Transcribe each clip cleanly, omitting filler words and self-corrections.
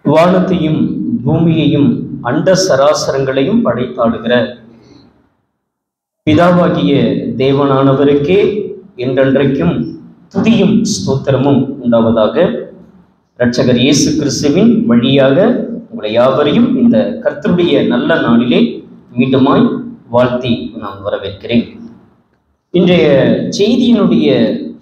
வானத்தையும் பூமியையும் அண்ட சராசரங்களையும் படைத்தாடுகிற பிதாவாகிய தேவனானவருக்கே என்றென்றைக்கும் துதியும் ஸ்தோத்திரமும் உண்டாவதாக. இரட்சகர் இயேசு கிறிஸ்துவின் வழியாக உங்களை யாவரையும் இந்த கர்த்தருடைய நல்ல நாளிலே மீண்டுமாய் வாழ்த்தி நான் வரவேற்கிறேன். இன்றைய செய்தியினுடைய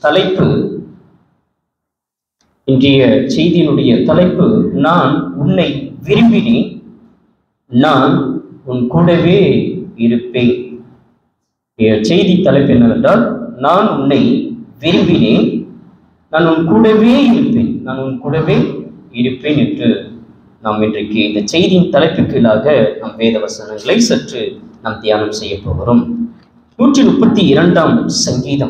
தலைப்பு நான் உன்னை விரும்பினேன், நான் உன் கூடவே இருப்பேன். செய்தி தலைப்பு என்னவென்றால், நான் உன்னை விரும்பினேன், நான் உன் கூடவே இருப்பேன், நான் உன் கூடவே இருப்பேன் என்று நாம் இன்றைக்கு இந்த செய்தியின் தலைப்புக்கு கீழாக நம் வேத வசனங்களை சற்று நாம் தியானம் செய்ய போகிறோம். 132 சங்கீதம்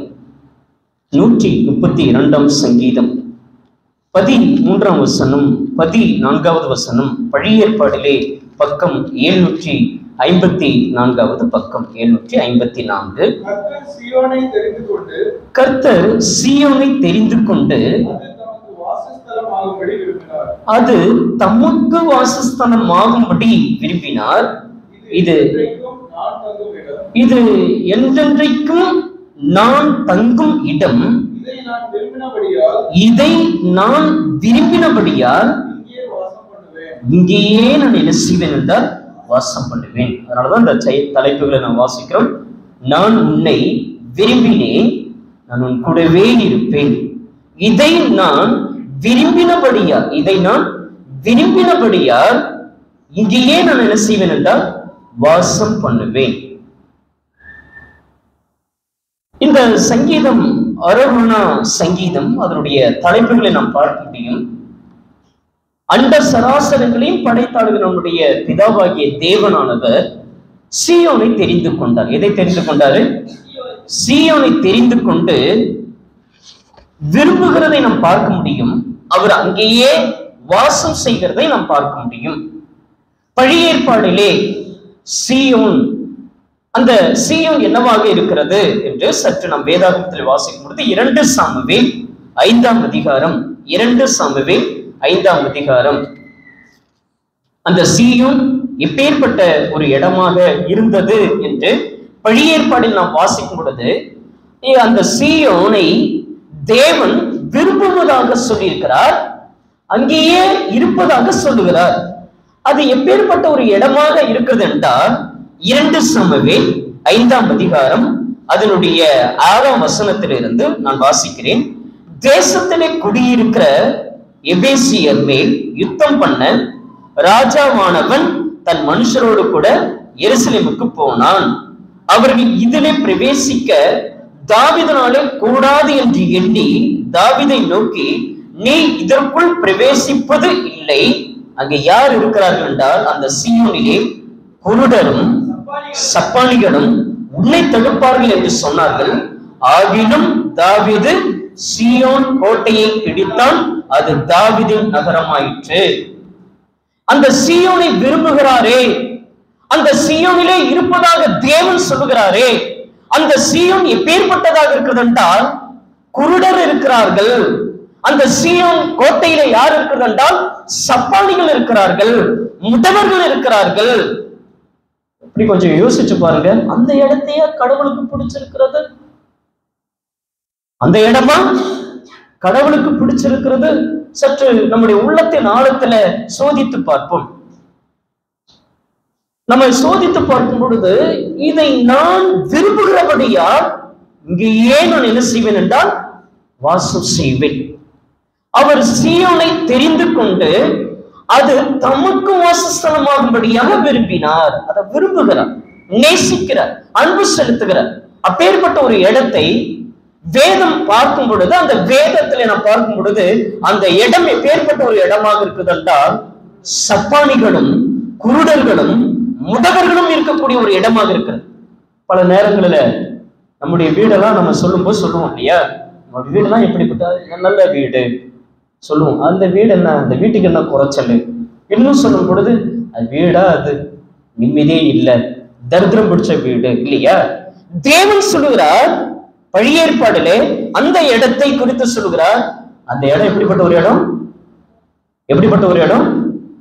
132 சங்கீதம் 13 வசனம் 14 வசனம் பழைய ஏற்பாடிலே பக்கம் 754 பக்கம் 754. கர்த்தர் சீயோனை தெரிந்து கொண்டு அது தமக்கு வாசஸ்தலமாகும்படி விரும்பினார். இது என்றென்றைக்கும் நான் தங்கும் இடம், இதை நான் விரும்பினபடியால் இங்கேயே நான் என்ன செய்வேன் என்றால் வாசம் பண்ணுவேன். அதனாலதான் இந்த தலைப்புகளை நான் வாசிக்கிறோம். நான் உன்னை விரும்பினேன், நான் உன் கூடவே இருப்பேன், இதை நான் விரும்பினபடியால் இங்கேயே நான் என்ன செய்வேன் என்றால் வாசம் பண்ணுவேன். இந்த சங்கீதம் அரகுணா சங்கீதம். அதனுடைய தலைப்புகளை நாம் பார்க்க முடியும். அண்ட சராசரங்களையும் படைத்தாளுகிற நம்முடைய பிதாவாகிய தேவனானவர் சீயோனை தெரிந்து கொண்டார். எதை தெரிந்து கொண்டாரு? சீயோனை தெரிந்து கொண்டு விரும்புகிறதை நாம் பார்க்க முடியும். அவர் அங்கேயே வாசம் செய்கிறதை நாம் பார்க்க முடியும். பழைய ஏற்பாடிலே சீயோன், அந்த சீயோன் என்னவாக இருக்கிறது என்று சற்று நாம் வேதாகமத்தில் வாசிக்கும் பொழுது 2 சாமுவேல் 5 அதிகாரம் 2 சாமுவேல் 5 அதிகாரம் அந்த சீயோன் எப்பேற்பட்ட ஒரு இடமாக இருந்தது என்று பழைய ஏற்பாடில் நாம் வாசிக்கும் பொழுது அந்த சீயோனை தேவன் விரும்புவதாக சொல்லியிருக்கிறார், அங்கேயே இருப்பதாக சொல்லுகிறார். அது எப்பேற்பட்ட ஒரு இடமாக இருக்கிறது என்றால் 2 சாமுவேல் 5 அதிகாரம் அதனுடைய 6 வசனத்திலிருந்து நான் வாசிக்கிறேன். தேசத்திலே குடியிருக்கிற எபேசியர் மேல் யுத்தம் பண்ண ராஜாவானவன் தன் மனுஷரோடு கூட எருசலேமுக்கு போனான். அவர்கள் இதிலே பிரவேசிக்க தாவீதினாலே கூடாது என்று எண்ணி தாவீதை நோக்கி, நீ இதற்குள் பிரவேசிப்பது இல்லை. அங்கே யார் இருக்கிறார்கள் என்றால் அந்த சீயோனிலே குருடரும் சப்பானிகளும் உன்னை தடுப்பார்கள் என்று சொன்னார்கள். ஆகிலும் தாவீது சீயோன் கோட்டையை பிடித்தான், அது தாவீதின் நகரமாயிற்று. அந்த சீயோனை விரும்புகிறாரே, அந்த சீயோனிலே இருப்பதாக தேவன் சொல்லுகிறாரே, அந்த சீயோன் எப்பேற்பட்டதாக இருக்கிறது என்றால் குருடர் இருக்கிறார்கள். அந்த சீயோன் கோட்டையில யார் இருக்கிறது என்றால் சப்பானிகள் இருக்கிறார்கள், முடவர்கள் இருக்கிறார்கள். இப்படி கொஞ்சம் யோசிச்சு பாருங்க. அந்த இடத்தையே கடவுளுக்கு பிடிச்சிருக்கிறது, அந்த இடமா கடவுளுக்கு பிடிச்சிருக்கிறது. சற்று நம்முடைய உள்ளத்தின் ஆழத்துல சோதித்து பார்ப்போம். நம்ம சோதித்து பார்க்கும் பொழுது இதை நான் விரும்புகிறபடியால் இங்கேயே நான் என்ன செய்வேன் என்றால் வாசம் செய்வேன். அவர் சீயோனை தெரிந்து கொண்டு அது தமக்கு வாசஸ்தலமாகும்படியாக விரும்பினார். அதை விரும்புகிறார், நேசிக்கிறார், அன்பு செலுத்துகிறார். அப்பேற்பட்ட ஒரு இடத்தை வேதம் பார்க்கும் பொழுது, அந்த வேதத்துல நான் பார்க்கும் பொழுது அந்த இடம் எப்பேற்பட்ட ஒரு இடமாக இருக்குது என்றால் சப்பானிகளும் குருடர்களும் முடவர்களும் இருக்கக்கூடிய ஒரு இடமாக இருக்கிறது. பல நேரங்களில் நம்முடைய வீடெல்லாம் நம்ம சொல்லும்போது சொல்லுவோம் இல்லையா, நம்முடைய வீடெல்லாம் எப்படிப்பட்ட நல்ல வீடு சொல்லுவோம். அந்த வீடு என்ன, அந்த வீட்டுக்கு என்ன குறைச்சல். இன்னும் சொல்லும் பொழுது அது வீடா, அது நிம்மதியே இல்லை, தரித்திரம் பிடிச்ச வீடு இல்லையா. தேவன் சொல்லுகிறார் பழைய ஏற்பாடிலே அந்த இடத்தை குறித்து சொல்லுகிறார். அந்த இடம் எப்படிப்பட்ட ஒரு இடம்? எப்படிப்பட்ட ஒரு இடம்?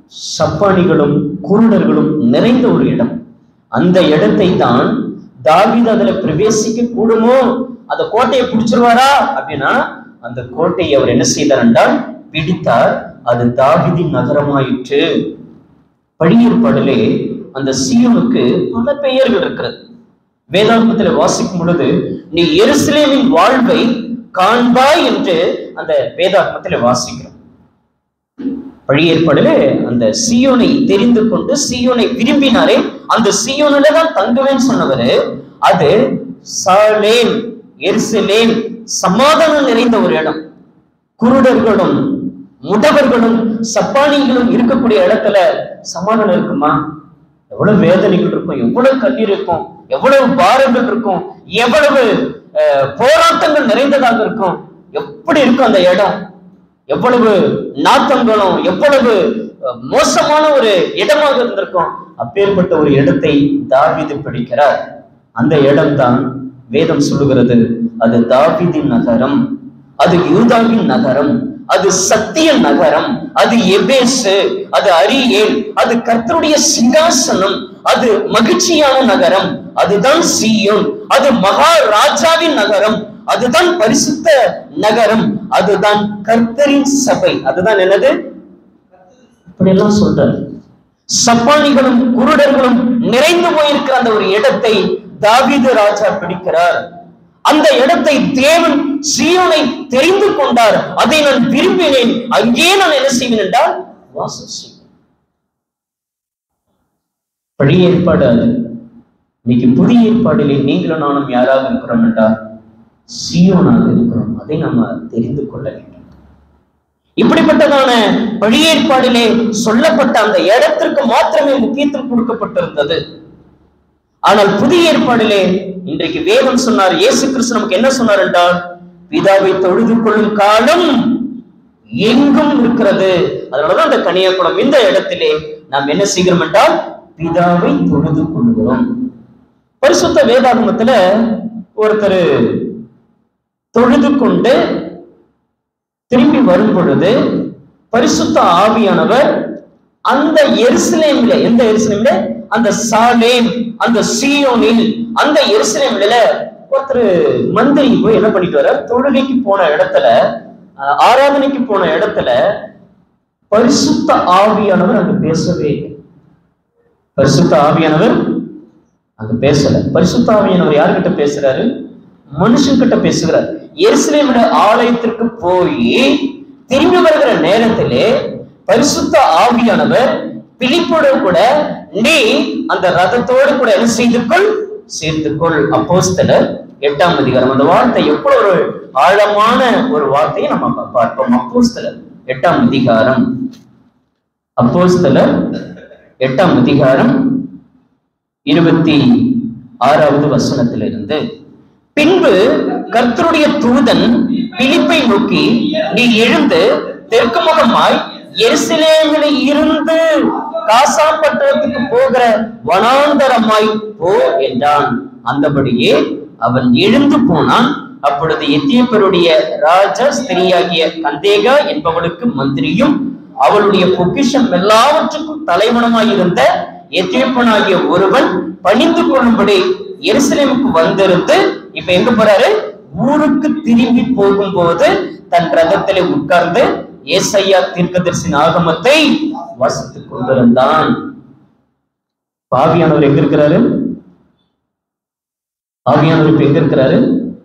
சப்பானிகளும் குருடர்களும் நிறைந்த ஒரு இடம். அந்த இடத்தை தான் தாவீது அதுல பிரவேசிக்க கூடுமோ, அந்த கோட்டையை பிடிச்சிருவாரா அப்படின்னா அந்த கோட்டையை அவர் என்ன செய்தார் என்றால் பிடித்தார். அது தாவீதின் நகரமாயிற்று. பழைய ஏற்பாடிலே அந்த சீயோனுக்கு பல பெயர்கள் இருக்கிறது. வேதாகமத்தில் வாசிக்கும் பொழுது நீ எருசலேமின் வாழ்வை காண்பாய் என்று அந்த வேதாகமத்தில் வாசிக்கிறோம். பழைய ஏற்பாடிலே அந்த சீயோனை தெரிந்து கொண்டு சீயோனை விரும்பினாரே, அந்த சீயோனில தான் தங்குவேன்னு சொன்னவரு. அது சாலேம், எருசலேம், சமாதானம் நிறைந்த ஒரு இடம். குருடர்களும் முடவர்களும் சப்பானிகளும் இருக்கக்கூடிய இடத்துல சமாதானம் இருக்குமா? எவ்வளவு வேதனைகள் இருக்கும், எவ்வளவு கண்ணீர் இருக்கும், எவ்வளவு பாரங்கள் இருக்கும், எவ்வளவு போராட்டங்கள் நிறைந்ததாக இருக்கும். எப்படி இருக்கும் அந்த இடம்? எவ்வளவு நாத்தங்களும் எவ்வளவு மோசமான ஒரு இடமாக இருந்திருக்கும். அப்பேற்பட்ட ஒரு இடத்தை தாவீது பிடிக்கிறார். அந்த இடம்தான் வேதம் சொல்லுகிறது, அது தாவீதின் நகரம், அது யூதாவின் நகரம், அது சத்திய நகரம், அது எபேசு, அது அரியேல், அது கர்த்தருடைய சிங்காசனம், அது மகிழ்ச்சியான நகரம், அதுதான் சீயோன், அது மகாராஜாவின் நகரம், அதுதான் பரிசுத்த நகரம், அதுதான் கர்த்தரின் சபை. அதுதான் என்னது? இப்படி எல்லாம் சொல்றார். சப்பானிகளும் குருடர்களும் நிறைந்து போயிருக்கிற அந்த ஒரு இடத்தை தாவீது ராஜா பிடிக்கிறார். அந்த இடத்தை தேவன் சீயோனை தெரிந்து கொண்டார். அதை நான் விரும்பினேன், அங்கே நான் என்ன செய்வேன் என்றால் வாசம் செய்வேன். பழைய ஏற்பாடு அது. இன்னைக்கு புதிய ஏற்பாடிலே நீங்களும் நானும் யாராக இருக்கிறோம் என்றால் சீயோனாக இருக்கிறோம். அதை நம்ம தெரிந்து கொள்ள வேண்டும். இப்படிப்பட்டதான பழைய ஏற்பாடிலே சொல்லப்பட்ட அந்த இடத்திற்கு மாத்திரமே முக்கியத்துவம் கொடுக்கப்பட்டிருந்தது. ஆனால் புதிய ஏற்பாடிலே இன்றைக்கு வேதம் சொன்னார், இயேசு கிறிஸ்து நமக்கு என்ன சொன்னார் என்றால், பிதாவை தொழுது கொள்ளும் காலம் எங்கும் இருக்கிறது. அதனாலதான் அந்த கன்னியாகுளம் இந்த இடத்திலே நாம் என்ன செய்கிறோம் என்றால் பிதாவை தொழுது கொள்கிறோம். பரிசுத்த வேதாகமத்துல ஒருத்தர் தொழுது கொண்டு திரும்பி வரும் பொழுது பரிசுத்த ஆவியானவர் அந்த எருசலேமில, எந்த எருசலேமில? அந்த சாலேம், அந்த சீயோனில், அந்த எருசலேமில ஒருத்தர் மந்திரி போய் என்ன பண்ணிட்டு வர, தொழுகைக்கு போன இடத்துல, ஆராதனைக்கு போன இடத்துல பரிசுத்த ஆவியானவர் அங்க பேசவே இல்லை. பரிசுத்த ஆவியானவர் அங்க பேசல. பரிசுத்த ஆவியானவர் யார்கிட்ட பேசுறாரு? மனுஷன் கிட்ட பேசுகிறார். எருசலேமில ஆலயத்திற்கு போய் திரும்பி வருகிற நேரத்திலே பரிசுத்த ஆவியானவர் பிலிப்போடு கூட நீ அந்த ரதத்தோடு கூட என்ன செய்துக்கொள், சேர்த்துக்கொள். அப்போஸ்தலர் 8ஆம் அதிகாரம். அந்த வார்த்தை எவ்வளவு ஒரு ஆழமான ஒரு வார்த்தையை நம்ம பார்ப்போம். அப்போஸ்தலர் 8ஆம் அதிகாரம், அப்போஸ்தலர் 8ஆம் அதிகாரம் 26வது வசனத்திலிருந்து, பின்பு கர்த்தருடைய தூதன் பிலிப்பை நோக்கி, நீ எழுந்து தெற்கு முகமாய் எருசலேமில் இருந்து காசா பட்டணத்துக்கு போகிற வனாந்தரமாய் போ என்றான். அந்தபடியே அவன் எழுந்து போனான். அப்பொழுது எத்தியோப்பியருடைய ராஜா ஸ்திரியாகிய கந்தேகா என்பவளுக்கு மந்திரியும் அவளுடைய பொக்கிஷம் எல்லாவற்றுக்கும் தலைவனுமாயிருந்த எத்தியோப்பியனாகிய ஒருவன் பணிந்து கொள்ளும்படி எருசலேமுக்கு வந்திருந்து, இப்ப எங்க போறாரு? ஊருக்கு திரும்பி போகும்போது தன் ரதத்திலே உட்கார்ந்து ஏசாயா தீர்க்கதரிசியின் ஆகமத்தை வாசித்துக் கொண்டிருந்தான். ஆவியானவர் எங்க இருக்கிறாரு? ஆவியானவர் இப்ப எங்க இருக்கிறாரு?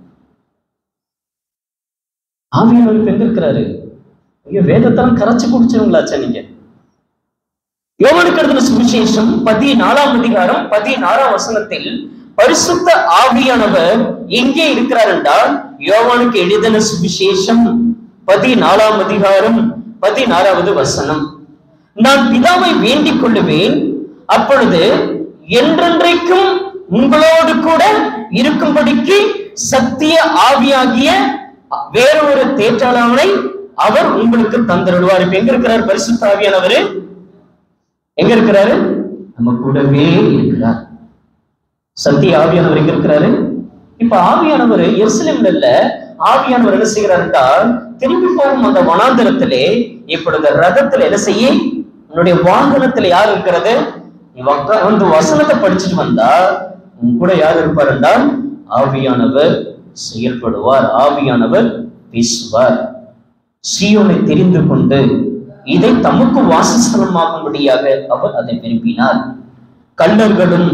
ஆவியானவர் இப்ப எங்க இருக்கிறாரு? வேதத்தெல்லாம் கரைச்சு குடிச்சவங்களாச்சா நீங்க? யோவானுக்கு எழுதின சுவிசேஷம் 14ஆம் அதிகாரம் 16ஆம் வசனத்தில் பரிசுத்த ஆவியானவர் எங்கே இருக்கிறார் என்றால், யோவானுக்கு எழுதின சுவிசேஷம் 14ஆம் அதிகாரம் 16வது வசனம், நான் பிதாவை வேண்டிக் கொள்ளுவேன், அப்பொழுது என்றென்றைக்கும் உங்களோடு கூட இருக்கும்படிக்கு சத்திய ஆவியாகிய வேறொரு தேற்றாளனை அவர் உங்களுக்கு தந்தருள்வார். இப்ப எங்க இருக்கிறார் பரிசுத்த ஆவியானவர்? எங்க இருக்கிறாரு? நம்ம கூடவே இருக்கிறார். சத்திய ஆவியானவர் எங்க இருக்கிறாரு? இப்ப ஆவியானவர் எருசலேம்ல இல்ல. ஆவியானவர் என்ன செய்கிறார் என்றால், திரும்பி போகும் அந்த வனாந்தரத்திலே இப்பொழுது ரதத்துல என்ன செய்ய உன்னுடைய வாகனத்துல யார் இருக்கிறது? நீ வந்து வசனத்தை படிச்சுட்டு வந்தா உன் கூட யார் இருப்பார் என்றால் ஆவியானவர் செயல்படுவார், ஆவியானவர் பேசுவார். சீயோனை தெரிந்து கொண்டு இதை தமக்கு வாசஸ்தலமாகும்படியாக அவர் அதை விரும்பினார். கள்ளர்களும்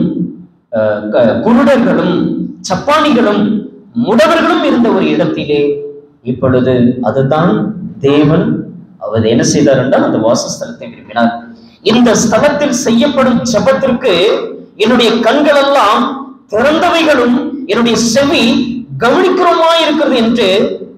குருடர்களும் சப்பானிகளும் முடவர்களும் இருந்த ஒரு இடத்திலே இப்பொழுது அதுதான் தேவன் அவர் என்ன செய்தார் என்றால் அந்த வாசஸ்தலத்தை விரும்பினார். இந்த ஸ்தலத்தில் செய்யப்படும் ஜெபத்திற்கு என்னுடைய கண்கள் எல்லாம் திறந்தவைகளும் என்னுடைய செவி கவனிக்கிறோமா இருக்கிறது என்று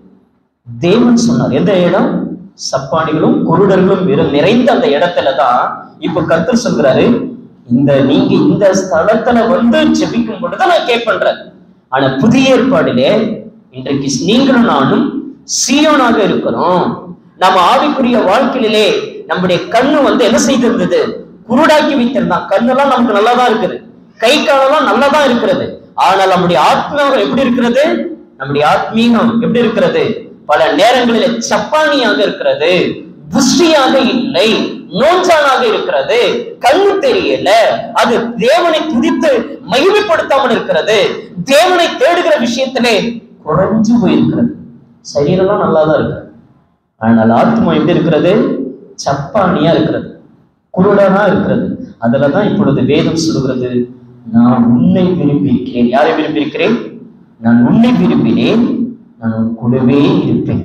தேவன் சொன்னார். எந்த இடம்? சப்பானிகளும் குருடர்களும் நிறைந்த அந்த இடத்துலதான் இப்ப கர்த்தர் சொல்கிறாரு, நீங்க இந்த ஸ்தலத்துல வந்து ஜெபிக்கும் பொழுதுதான் நான் கேட்பேன். ஆனா புதிய ஏற்பாடிலே இன்றைக்கு நீங்களும் நானும் சீயோனாக இருக்கிறோம். நம்ம ஆவிக்குரிய வாழ்க்கையிலே நம்முடைய கண்ணு வந்து என்ன செய்திருந்தது? குருடாக்கி வைத்திருந்தான். கண்ணெல்லாம் நமக்கு நல்லாதான் இருக்குது, கை காலெல்லாம் நல்லாதான் இருக்கிறது. ஆனால் நம்முடைய ஆத்மாவை எப்படி இருக்கிறது? நம்முடைய ஆத்மீகம் எப்படி இருக்கிறது? பல நேரங்களிலே சப்பானியாக இருக்கிறது, புஷ்டியாக இல்லை, நோஞ்சானாக இருக்கிறது, கண்ணு தெரியல. அது தேவனை துதித்து மகிமைப்படுத்தாமல் இருக்கிறது. தேவனை தேடுகிற விஷயத்திலே குறைஞ்சு போயிருக்கிறது. சரீரெல்லாம் நல்லாதான் இருக்கிறது, ஆனால் ஆத்மா எப்படி இருக்கிறது? சப்பானியா இருக்கிறது, குருடனா இருக்கிறது. அதுலதான் இப்பொழுது வேதம் சொல்கிறது, நான் உன்னை விரும்பியிருக்கிறேன். யாரை விரும்பியிருக்கிறேன்? நான் உன்னை விரும்பினேன், நான் உன் கூடவே இருப்பேன்.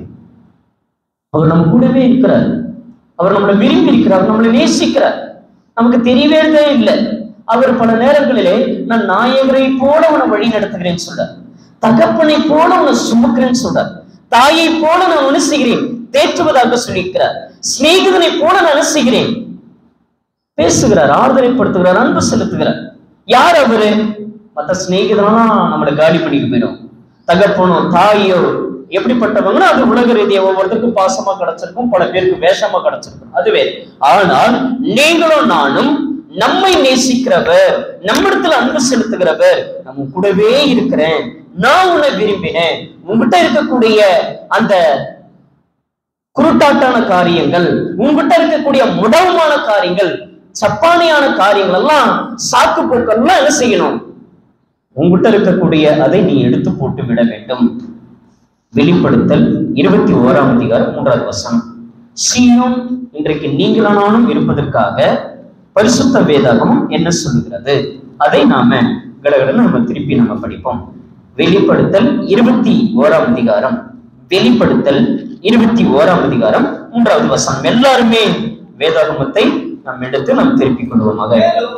அவர் நம்ம கூடவே இருக்கிறார், அவர் நம்மளை விரும்பி இருக்கிறார், நம்மளை நேசிக்கிறார். நமக்கு தெரியவே இல்லை. அவர் பல நேரங்களிலே நான் நாயகரை போல உன்னை வழி நடத்துகிறேன்னு சொல்றார், தகப்பனை போல உன்னை சுமக்கிறேன்னு சொல்றார், தாயை போல நான் அனுசுகிறேன் தேற்றுவதாக சொல்லியிருக்கிறார், சிநேகிதனை போல நான் அனுசுகிறேன் பேசுகிறார், ஆறுதலைப்படுத்துகிறார், அன்பு செலுத்துகிறார். யார் அவரு? மற்ற சிநேகிதனா நம்மளை காலி பண்ணிட்டு போயிடும். தகப்பனோ தாயோ எப்படிப்பட்டவங்கன்னா அது உலக ரீதியா ஒவ்வொருத்தருக்கும் பாசமா கிடைச்சிருக்கும், பல பேருக்கு வேஷமா கிடைச்சிருக்கும், அதுவே. ஆனால் நீங்களும் நானும் நம்மை நேசிக்கிறவர், நம்மிடத்துல அன்பு செலுத்துகிறவர், நம்ம கூடவே இருக்கிறேன், நான் உன்னை விரும்பினேன். உங்ககிட்ட இருக்கக்கூடிய அந்த குருட்டாட்டான காரியங்கள், உங்ககிட்ட இருக்கக்கூடிய முடவமான காரியங்கள், சப்பானியான காரியங்கள் எல்லாம், சாக்கு போக்கெல்லாம் என்ன செய்யணும்? உங்ககிட்ட இருக்கக்கூடிய அதை நீ எடுத்து போட்டு விட வேண்டும். வெளிப்படுத்தல் 21ஆம் அதிகாரம் 3வது வசனம். சீயோன் இன்றைக்கு நீங்களானாலும் இருப்பதற்காக பரிசுத்த வேதாகமம் என்ன சொல்லுகிறது? அதை நாம கடகடன்னு நம்ம திருப்பி நம்ம படிப்போம். வெளிப்படுத்தல் 21ஆம் அதிகாரம், வெளிப்படுத்தல் 21ஆம் அதிகாரம் 3வது வசனம். எல்லாருமே வேதாகமத்தை நாம் எடுத்து நாம் திருப்பிக் கொள்வோமாக.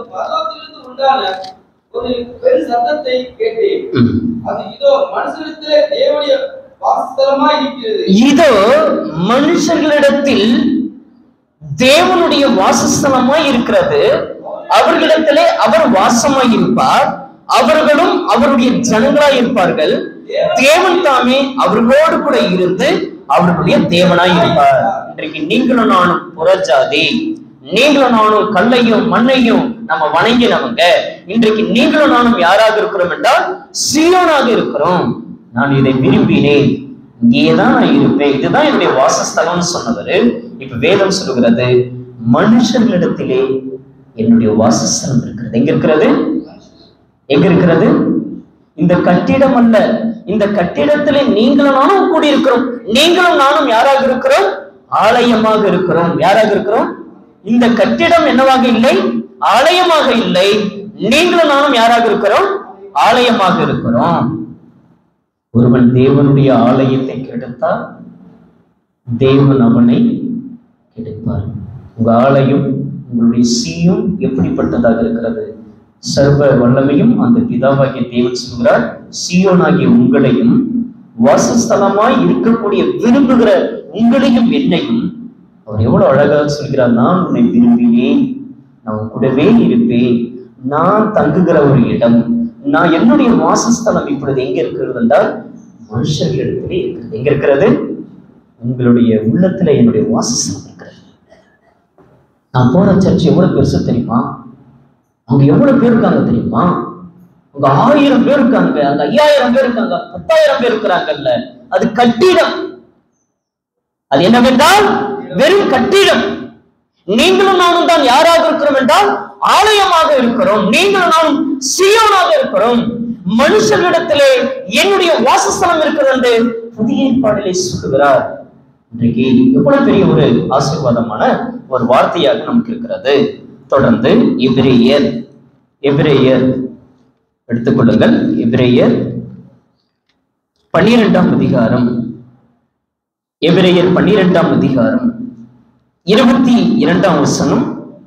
ஒரு பெரிய சத்தத்தை கேட்டேன். அது இதோ மனுஷரிடத்திலே தேவனுடைய வாசஸ்தலமாய் இருக்கிறது. இதோ மனுஷர்களிடத்தில் தேவனுடைய வாசஸ்தலமாய் இருக்கிறது. அவர்களிடத்திலே அவர் வாசமாய் இருப்பார், அவர்களும் அவருடைய ஜனங்களாய் இருப்பார்கள். தேவன் தாமே அவர்களோடு கூட இருந்து அவர்களுடைய தேவனாய் இருப்பார். இன்றைக்கு நீங்களும் நானும் புறஜாதி, நீங்களும் நானும் கல்லையும் மண்ணையும் நம்ம வணங்கினவங்க. இன்றைக்கு நீங்களும் நானும் யாராக இருக்கிறோம் என்றால் சீயோனாக இருக்கிறோம். நான் இதை விரும்பினேன், இங்கேதான் நான் இருப்பேன், இதுதான் என்னுடைய வாசஸ்தலம்னு சொன்னவர். இப்ப வேதம் சொல்லுகிறது, மனுஷர்களிடத்திலே என்னுடைய வாசஸ்தலம் இருக்கிறது. எங்க இருக்கிறது? எங்க இருக்கிறது? இந்த கட்டிடம் அல்ல, இந்த கட்டிடத்திலே நீங்களும் நானும் கூடி இருக்கிறோம். நீங்களும் நானும் யாராக இருக்கிறோம்? ஆலயமாக இருக்கிறோம். யாராக இருக்கிறோம்? இந்த கட்டிடம் என்னவாக இல்லை? ஆலயமாக இல்லை. நீங்களும் நானும் யாராக இருக்கிறோம்? ஆலயமாக இருக்கிறோம். ஒருவன் தேவனுடைய ஆலயத்தை கெடுத்தால் தேவன் அவனை கெடுப்பார். உங்க ஆலயம், உங்களுடைய சீயும் எப்படிப்பட்டதாக இருக்கிறது? சர்வ வல்லமையும் அந்த பிதாவாகிய தேவன் சொல்கிறார், சீயோனாகிய உங்களையும் வாசஸ்தலமாய் இருக்கக்கூடிய விரும்புகிற உங்களையும் என்னையும் அவர் எவ்வளவு அழகாக சொல்கிறார். நான் உன்னை விரும்பினேன், நான் கூடவே இருப்பேன், நான் தங்குகிற ஒரு இடம், நான் என்னுடைய வாசஸ்தலம் இப்பொழுது எங்க இருக்கிறது என்றால் மனுஷர்களிடத்திலே இருக்கிறது. எங்க இருக்கிறது? உங்களுடைய உள்ளத்துல என்னுடைய வாசஸ்தலம் இருக்கிறது. நான் போற சர்ச் எவ்வளவு பெருசு தெரியுமா? அங்க எவ்வளவு பேர் இருக்காங்க தெரியுமா? அங்க 1000 பேர் இருக்காங்க, அங்க 5000 பேர் இருக்காங்க, 10,000 பேர் இருக்கிறாங்கல்ல. அது கட்டிடம். அது என்னவென்றால் வெறும் கட்டிடம். நீங்களும் நானும் தான் யாராக இருக்கிறோம் என்றால் ஆலயமாக இருக்கிறோம். நீங்களும் நானும் சீயோனாக இருக்கிறோம். மனுஷர்களிடத்திலே என்னுடைய வாசஸ்தலம் இருக்கிறது என்று புதிய ஏற்பாட்டிலே சொல்லுகிறார். இன்றைக்கு எவ்வளவு பெரிய ஒரு ஆசீர்வாதமான ஒரு வார்த்தையாக நமக்கு இருக்கிறது. தொடர்ந்து எபிரேயர் எடுத்துக்கொள்ளுங்கள். எபிரேயர் 12ஆம் அதிகாரம், எபிரேயர் 12ஆம் அதிகாரம் 22ஆம் வசனம்,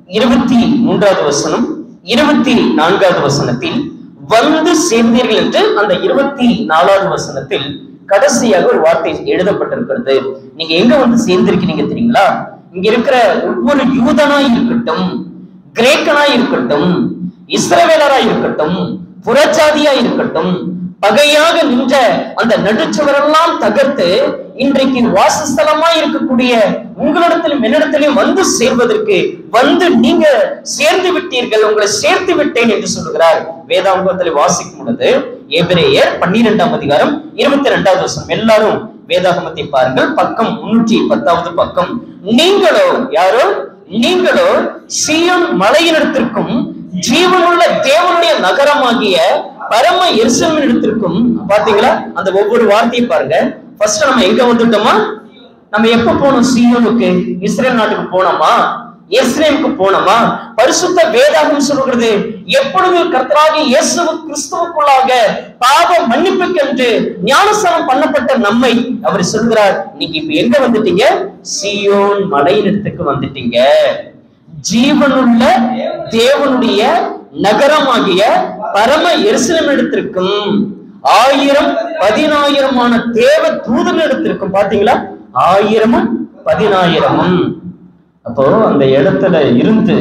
23வது வசனம், 24வது வசனத்தில் வந்து சேர்ந்தீர்கள் என்று அந்த 24வது வசனத்தில் கடைசியாக ஒரு வார்த்தை எழுதப்பட்டிருக்கிறது. நீங்க எங்க வந்து சேர்ந்திருக்கிறீங்க தெரியுங்களா? இங்க இருக்கிற ஒவ்வொரு யூதனாய் இருக்கட்டும், கிரேக்கனாய் இருக்கட்டும், இஸ்ரவேலராய் இருக்கட்டும், புறஜாதியாய் இருக்கட்டும், பகையாக நின்ற அந்த நடுச்சுவரெல்லாம் தகர்த்து இன்றைக்கு வாசஸ்தலமாய் இருக்கக்கூடிய உங்களிடத்திலும் என்னிடத்திலும் வந்து சேர்வதற்கு வந்து நீங்க சேர்ந்து விட்டீர்கள், உங்களை சேர்த்து விட்டேன் என்று சொல்லுகிறார். வேதாகமத்தில் வாசிக்கும் பொழுது எபிரேயர் 12ஆம் அதிகாரம் 22வது வசனம். எல்லாரும் வேதாகமத்தை பாருங்கள். பக்கம் 310வது பக்கம். நீங்களோ யாரோ? நீங்களோ சீயோன் மலையினிடத்திற்கும் ஜீவனுள்ள தேவனுடைய நகரமாகிய பரம எருசலேமினிடத்திற்கும். பாத்தீங்களா? அந்த ஒவ்வொரு வார்த்தையை பாருங்க. ஃபர்ஸ்ட் நம்ம எங்க வந்துட்டோமா? நம்ம எப்ப போனோம்? சீயோனுக்கு, இஸ்ரேல் நாட்டுக்கு போனோமா? எருசலேமுக்கு போனோமா? பரிசுத்த வேதாகம் சொல்கிறது, எப்பொழுது கர்த்தராகிய இயேசு கிறிஸ்துவுக்குள்ளாக பாவ மன்னிப்புக்கென்று ஞானஸ்நானம் பண்ணப்பட்ட நம்மை அவர் சொல்கிறார், நீங்க இப்ப எங்க வந்துட்டீங்க? சீயோன் மலையினிடத்துக்கு வந்துட்டீங்க. ஜீவனுள்ள தேவனுடைய நகரமாகிய பரம எருசலேமினிடத்திற்கும் 1000 10,000 தேவ தூதர்களிடத்திற்கும். பாத்தீங்களா? 1000 10,000. அப்போ அந்த இடத்துல இருந்து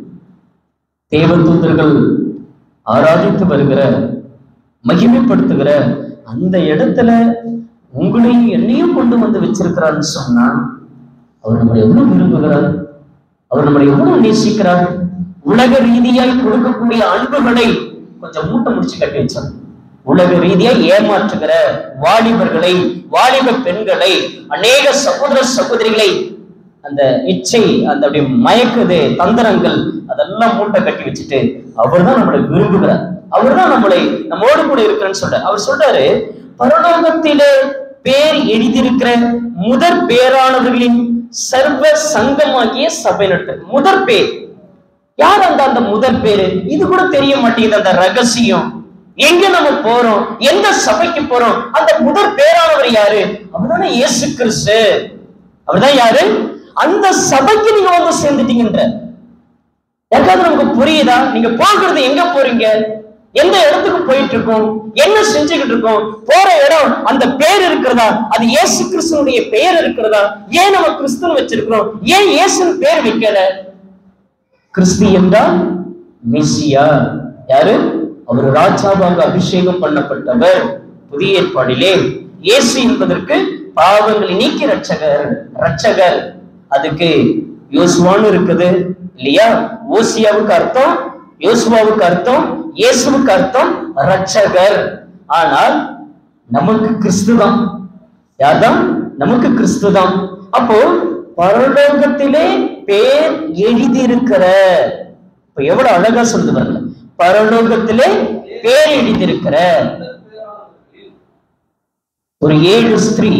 தேவ தூதர்கள் ஆராதித்து வருகிற, மகிமைப்படுத்துகிற அந்த இடத்துல உங்களையும் என்னையும் கொண்டு வந்து வச்சிருக்கிறார்னு சொன்னா அவர் நம்மளை எவ்வளவு விரும்புகிறார், அவர் நம்மளை எவ்வளவு நேசிக்கிறார். உலக ரீதியாய் கொடுக்கக்கூடிய அன்புகளை கொஞ்சம் மூட்டை முடிச்சு கட்டி வச்சார். உலக ரீதியாய் ஏமாற்றுகிற வாலிபர்களை, வாலிப பெண்களை, அநேக சகோதர சகோதரிகளை அந்த இச்சை, அந்த அப்படி மயக்குது தந்திரங்கள், அதெல்லாம் மூட்டை கட்டி வச்சுட்டு அவர் தான் நம்மளை விரும்புகிறார். அவர் தான் நம்மோடு கூட இருக்கிறேன்னு சொல்றாரு. அவர் சொல்றாரு, பரலோகத்திலே பேர் எழுதியிருக்கிற முதற் பேரானவர்களின் சர்வ சங்கமாகிய சபை நடத்த. முதற் பேர் யார்? அந்த முதற் பேரு இது கூட தெரிய மாட்டேங்குது. அந்த ரகசியம் எங்க நம்ம போறோம், எந்த சபைக்கு போறோம், அந்த முதற் பேரானவர் யாரு? அவர்தானே இயேசு கிறிஸ்து. அவர்தான் யாரு? அந்த சபைக்கு நீங்க வந்து சேர்ந்துட்டீங்கன்ற. யாருக்காவது நமக்கு புரியுதா? நீங்க போகிறது எங்க போறீங்க, எந்த இடத்துக்கு போயிட்டு இருக்கோம், என்ன செஞ்சுக்கிட்டு இருக்கோம், போற இடம் அந்த பேர் இருக்கிறதா? அது இயேசு கிறிஸ்துனுடைய பெயர் இருக்கிறதா? ஏன் நம்ம கிறிஸ்துன்னு வச்சிருக்கிறோம்? ஏன் இயேசுன்னு பேர் வைக்கல? கிறிஸ்து என்றால் மெசியா. யாரு? அவர் ராஜாவாக அபிஷேகம் பண்ணப்பட்டவர். புதிய ஏற்பாடிலே இயேசு என்பதற்கு பாவங்களை நீக்கி ரட்சகர். அதுக்கு யோசுவான்னு இருக்குது இல்லையா? ஓசியாவுக்கு அர்த்தம், யோசுவாவுக்கு அர்த்தம், இயேசுவுக்கு அர்த்தம் ரட்சகர். ஆனால் நமக்கு கிறிஸ்துதான். யார்தான்? நமக்கு கிறிஸ்துதான். அப்போ பரலோகத்திலே பேர் எழுதியிருக்கிற, இப்ப எவ்வளவு அழகா சொல்லுது பாருங்க. பரலோகத்திலே பேர் எழுதியிருக்கிற ஒரு 7 ஸ்திரீ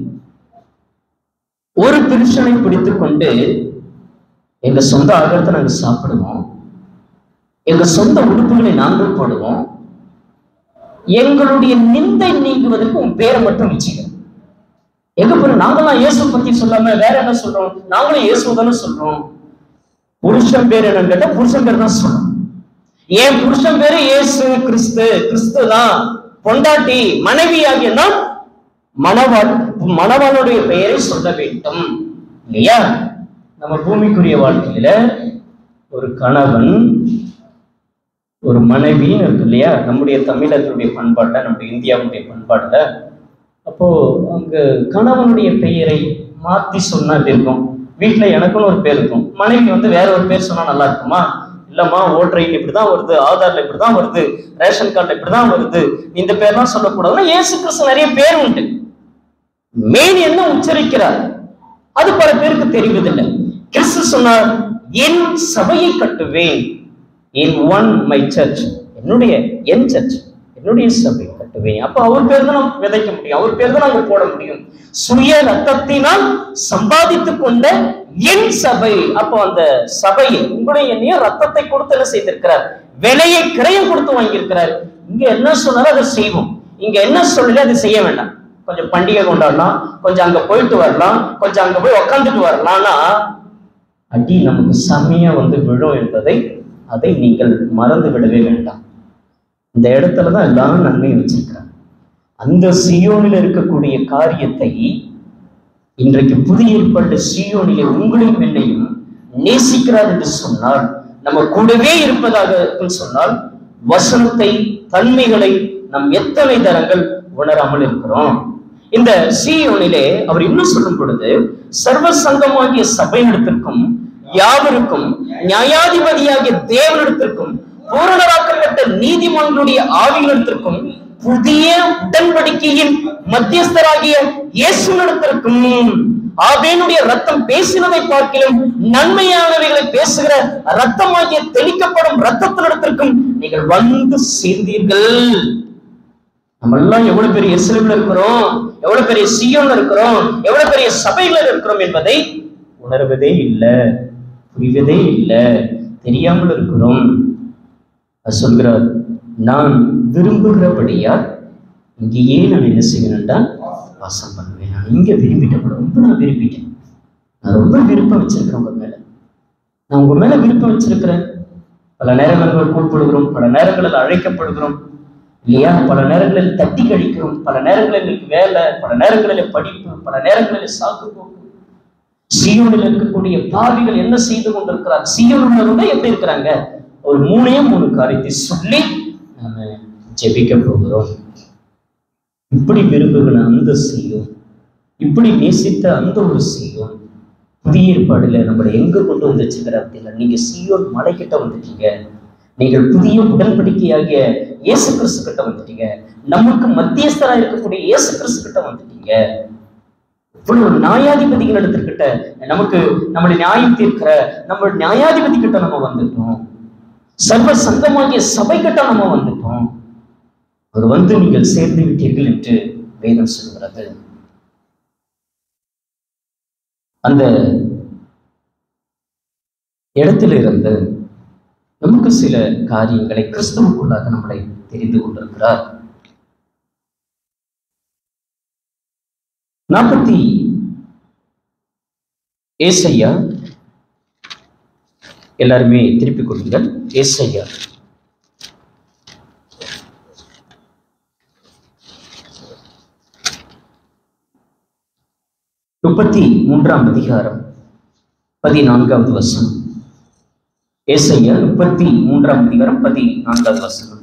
ஒரு புருஷனை பிடித்துக் கொண்டு, எங்க சொந்த ஆகாரத்தை நாங்க சாப்பிடுவோம், எங்க சொந்த உடுப்புகளை நாங்கள் போடுவோம், எங்களுடைய நிந்தை நீங்குவதற்கு உன் பேரை மட்டும் வச்சுக்க. எங்க போற? நாங்களாம் இயேசு பத்தி சொல்லாம வேற என்ன சொல்றோம்? நாங்களும் இயேசு தானே சொல்றோம். புருஷன் பேர் என்னன்னு கேட்டா புருஷன் பேர் தான் சொல்றோம். ஏன் புருஷன் பேரு இயேசு கிறிஸ்து, கிறிஸ்து தான். பொண்டாட்டி மனைவி ஆகிய மணவாளுடைய பெயரை சொல்ல வேண்டும் இல்லையா? நம்ம பூமிக்குரிய வாழ்க்கையில ஒரு கணவன், ஒரு மனைவின்னு இருக்கு இல்லையா? நம்முடைய தமிழர்களுடைய பண்பாட்டுல, நம்முடைய இந்தியாவுடைய பண்பாட்டுல, அப்போ அங்க கணவனுடைய பெயரை மாத்தி சொன்னா எப்படி இருக்கும்? வீட்டுல எனக்குன்னு ஒரு பேர் இருக்கும், மனைவி வந்து வேற ஒரு பேர் சொன்னா நல்லா இருக்குமா? இல்லம்மா, ஓட்டரையில் இப்படிதான் வருது, ஆதார்ல இப்படிதான் வருது, ரேஷன் கார்டுல இப்படிதான் வருது, இந்த பேர்லாம் சொல்லக்கூடாதுன்னா இயேசு கிறிஸ்து நிறைய பேர் உண்டு. மெயின் என்ன உச்சரிக்கிறார் அது பல பேருக்கு தெரிவதில்லை. கிறிஸ்து சொன்னார், என் சபையை கட்டுவேன். என் ஒன் மை சர்ச், என் சர்ச், என்னுடைய சபை கட்டுவேன். அப்ப அவர் பேர் தான் நாம் விதைக்க முடியும், அவர் பேர் தான் நாங்க போட முடியும். சுய ரத்தத்தினால் சம்பாதித்துக் கொண்ட என் சபை. அப்போ அந்த சபையை உங்களுடைய என்னையும் ரத்தத்தை கொடுத்து என்ன செய்திருக்கிறார்? விலையை கிரயம் கொடுத்து வாங்கியிருக்கிறார். இங்க என்ன சொன்னாலும் அதை செய்வோம், இங்க என்ன சொல்லல அதை செய்ய வேண்டாம். கொஞ்சம் பண்டிகை கொண்டாடலாம், கொஞ்சம் அங்க போயிட்டு வரலாம், கொஞ்சம் அங்க போய் உக்காந்துட்டு வரலாம்னா அடி நமக்கு செம்மையா விழும் என்பதை அதை நீங்கள் மறந்து விடவே வேண்டாம். இந்த இடத்துலதான் எல்லாரும் நன்மையை வச்சிருக்கிறாங்க. அந்த சீயோனில் இருக்கக்கூடிய காரியத்தை இன்றைக்கு புதிய ஏற்பாட்டு சீயோனிலே உங்களையும் என்னையும் நேசிக்கிறார் என்று சொன்னால், நம்ம கூடவே இருப்பதாக சொன்னால், வசனத்தை தன்மைகளை நாம் எத்தனை தரங்கள் உணராமல் இருக்கிறோம். இந்த சீயோனிலே அவர் இன்னும் சொல்லும் பொழுது, சர்வ சங்கமாகிய சபையிடத்திற்கும் யாவருக்கும் நியாயாதிபதியாகிய தேவனிடத்திற்கும் பூரணராக்கப்பட்ட நீதிமன்றங்களுடைய ஆவிகளிடத்திற்கும் புதிய உடன்படிக்கையின் மத்தியஸ்தராகிய இயேசுவிடத்திற்கும் ஆபேலுடைய ரத்தம் பேசினதை பார்க்கிலும் நன்மையானவைகளை பேசுகிற ரத்தமாகிய தெளிக்கப்படும் ரத்தத்தினிடத்திற்கும் நீங்கள் வந்து சேர்ந்தீர்கள். நம்ம எல்லாம் எவ்வளவு பெரிய எருசலேமில் இருக்கிறோம், எவ்வளவு பெரிய சீயோன்ல இருக்கிறோம், எவ்வளவு பெரிய சபைகள் இருக்கிறோம் என்பதை உணர்வதே இல்லை, புரிவதே இல்லை, தெரியாமல் இருக்கிறோம். சொல்கிறார், நான் விரும்புகிறபடியா இங்கேயே நான் என்ன செய்வேன்டா வாசம் பண்ணுவேன். நான் இங்க விரும்பிட்டேன், ரொம்ப நான் விரும்பிட்டேன், நான் ரொம்ப விருப்பம் வச்சிருக்கிறேன் உங்க மேல, நான் உங்க மேல விருப்பம் வச்சிருக்கிறேன். பல நேரங்களில் கூப்பிடுகிறோம், பல நேரங்களில் அழைக்கப்படுகிறோம் இல்லையா, பல நேரங்களில் தட்டி கழிக்கிறோம், பல நேரங்களில் எங்களுக்கு வேலை, பல நேரங்களில் படிப்பு, பல நேரங்களில் சாக்கு போக்கு. சீயோனில் இருக்கக்கூடிய பாவிகள் என்ன செய்து கொண்டிருக்கிறார்? சீயோனில் எப்படி இருக்கிறாங்க? ஒரு மூணு காரியத்தை சொல்லி நாம ஜெபிக்க போகிறோம். இப்படி விரும்புகிற அந்த சீயோன், இப்படி நேசித்த அந்த ஒரு சீயோன் புதிய ஏற்பாடுல நம்மளை எங்க கொண்டு வந்து வச்சுக்கிறார் அப்படின்னா, நீங்க சீயோன் மலை கிட்ட வந்துட்டீங்க, நீங்கள் புதிய உடன்படிக்கையாகிய இயேசு கிறிஸ்து கிட்ட வந்துட்டீங்க, நமக்கு மத்தியஸ்தரா இருக்கக்கூடிய இயேசு கிறிஸ்து கிட்ட வந்துட்டீங்க. இவ்வளவு நியாயாதிபதிகள் இடத்துக்கிட்ட நமக்கு நம்மளை நியாயம் தீர்க்கிற நம்ம நியாயாதிபதி கிட்ட நம்ம வந்துட்டோம், சர்வ சங்கமாகிய சபை கிட்ட நம்ம வந்துட்டோம். அவர் நீங்கள் சேர்ந்து விட்டீர்கள் என்று வேதம் சொல்கிறது. அந்த இடத்திலிருந்து நமக்கு சில காரியங்களை கிறிஸ்துவுக்குள்ளாக நம்மளை தெரிந்து கொண்டிருக்கிறார். 40 ஏசாயா, எல்லாருமே திருப்பிக் கொள்ளுங்கள். ஏசாயா 33ஆம் அதிகாரம் 14வது வசனம். ஏசாயா 33ஆம் அதிகாரம் 14வது வசனம்.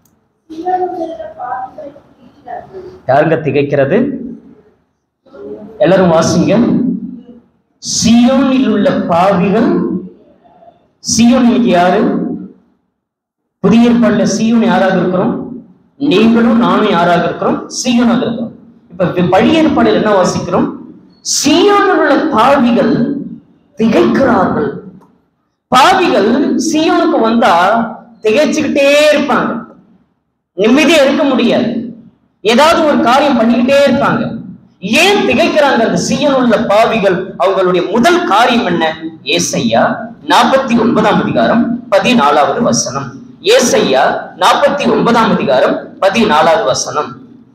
யாருங்க திகைக்கிறது? எல்லாரும் வாசிங்க. சீயோனில் உள்ள பாவிகள். சீயோன் இன்னைக்கு யாரு? புதிய ஏற்பாடுல சீயோன் யாராக இருக்கிறோம்? நீங்களும் நானும் யாராக இருக்கிறோம்? சீயோனாக இருக்கிறோம். இப்ப பழைய ஏற்பாடுல என்ன வாசிக்கிறோம்? சீயோனில் உள்ள பாவிகள் திகைக்கிறார்கள். பாவிகள் சீயோனுக்கு வந்தா திகைச்சுக்கிட்டே இருப்பாங்க, நிம்மதியா இருக்க முடியாது, ஏதாவது ஒரு காரியம் பண்ணிக்கிட்டே இருப்பாங்க. ஏன் திகைக்கிறாங்க அந்த சீயோனில் உள்ள பாவிகள்? அவங்களுடைய முதல் காரியம் என்ன? ஏசாயா 49ஆம் அதிகாரம் 14வது வசனம். ஏசாயா 49ஆம் அதிகாரம் 14வது வசனம்.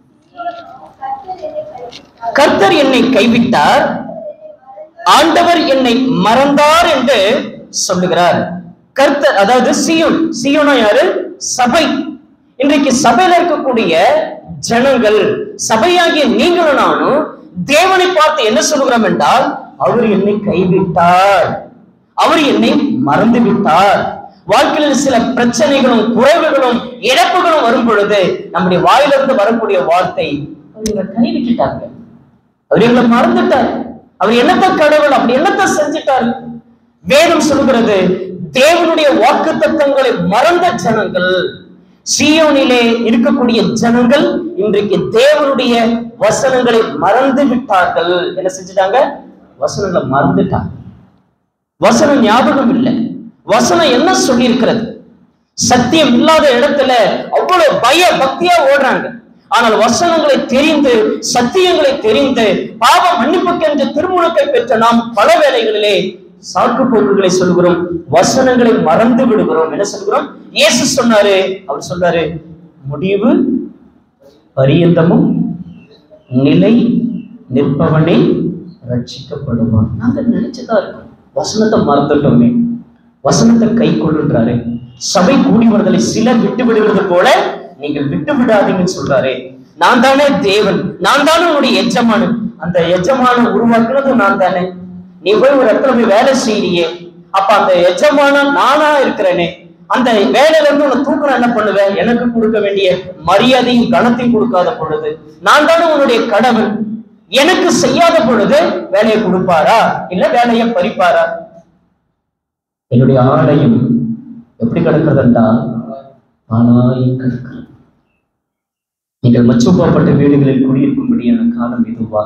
கர்த்தர் என்னை கைவிட்டார், ஆண்டவர் என்னை மறந்தார் என்று சொல்லுகிறார். கர்த்தர், அதாவது சீயோன். சீயோனா யாரு? சபை. இன்றைக்கு சபையில இருக்கக்கூடிய ஜனங்கள், சபையாகிய நீங்களும் நானும் தேவனை பார்த்து என்ன சொல்லுகிறோம் என்றால், அவர் என்னை கைவிட்டார், அவர் என்னை மறந்து விட்டார். வாழ்க்கையில் சில பிரச்சனைகளும் குறைவுகளும் இழப்புகளும் வரும் பொழுது நம்முடைய வாயிலிருந்து வரக்கூடிய வார்த்தை, அவர் கைவிட்டுட்டாங்க, அவர் எங்களை மறந்துட்டார், அவர் என்னத்த கடவுள், அப்படி என்னத்த செஞ்சுட்டார். வேதம் சொல்லுகிறது, தேவனுடைய வாக்குத்தத்தங்களை மறந்த ஜனங்கள், சீயோனிலே இருக்கக்கூடிய ஜனங்கள் இன்றைக்கு தேவனுடைய வசனங்களை மறந்து விட்டார்கள். என்ன செஞ்சுட்டாங்க? வசனங்களை மறந்துட்டாங்க. வசனம் ஞாபகம் இல்லை. வசனம் என்ன சொல்லி இருக்கிறது? சத்தியம் இல்லாத இடத்துல அவ்வளவு பய பக்தியா ஓடுறாங்க. ஆனால் வசனங்களை தெரிந்து, சத்தியங்களை தெரிந்து, பாவ மன்னிப்புக்கென்று திருமுழுக்கை பெற்ற நாம் பல வேளைகளிலே சாக்கு போக்குகளை சொல்கிறோம், வசனங்களை மறந்து விடுகிறோம். என்ன சொல்கிறோம்? இயேசு சொன்னாரு, அவர் சொல்றாரு, முடிவு பரியந்தமும் நிலை நிற்பவனே ரட்சிக்கப்படுவான். நாங்க நினைச்சுதான் இருக்கோம், வசனத்தை மறந்துட்டோமே, வசனத்தை கை கொள்ளுன்றாரு. சபை கூடி வருதலை சிலர் விட்டு விடுவது போல நீங்கள் விட்டு விடாதீங்கன்னு சொல்றாரு. நான் தானே தேவன், நான் தானே உன்னுடைய எஜமானன். அந்த எஜமானம் உருவாக்குறது நான் தானே. நீ போய் ஒரு இடத்துல போய் வேலை செய்யறியே, அப்ப அந்த எஜமானம் நானா இருக்கிறேனே, அந்த வேலையில இருந்து உன்னை தூக்குற என்ன பண்ணுவேன்? எனக்கு கொடுக்க வேண்டிய மரியாதையும் கனத்தையும் கொடுக்காத பொழுது, நான் தானே உன்னுடைய கடவுள். எனக்கு செய்யாத பொழுது வேலையை கொடுப்பாரா? இல்ல வேலையை பறிப்பாரா? என்னுடைய ஆலயம் எப்படி கிடக்கிறதுண்டா ஆனாய் கிடக்கிறது. நீங்கள் மச்சுப்பாப்பட்ட வீடுகளில் குடியிருக்கும்படியான காலம் இதுவா?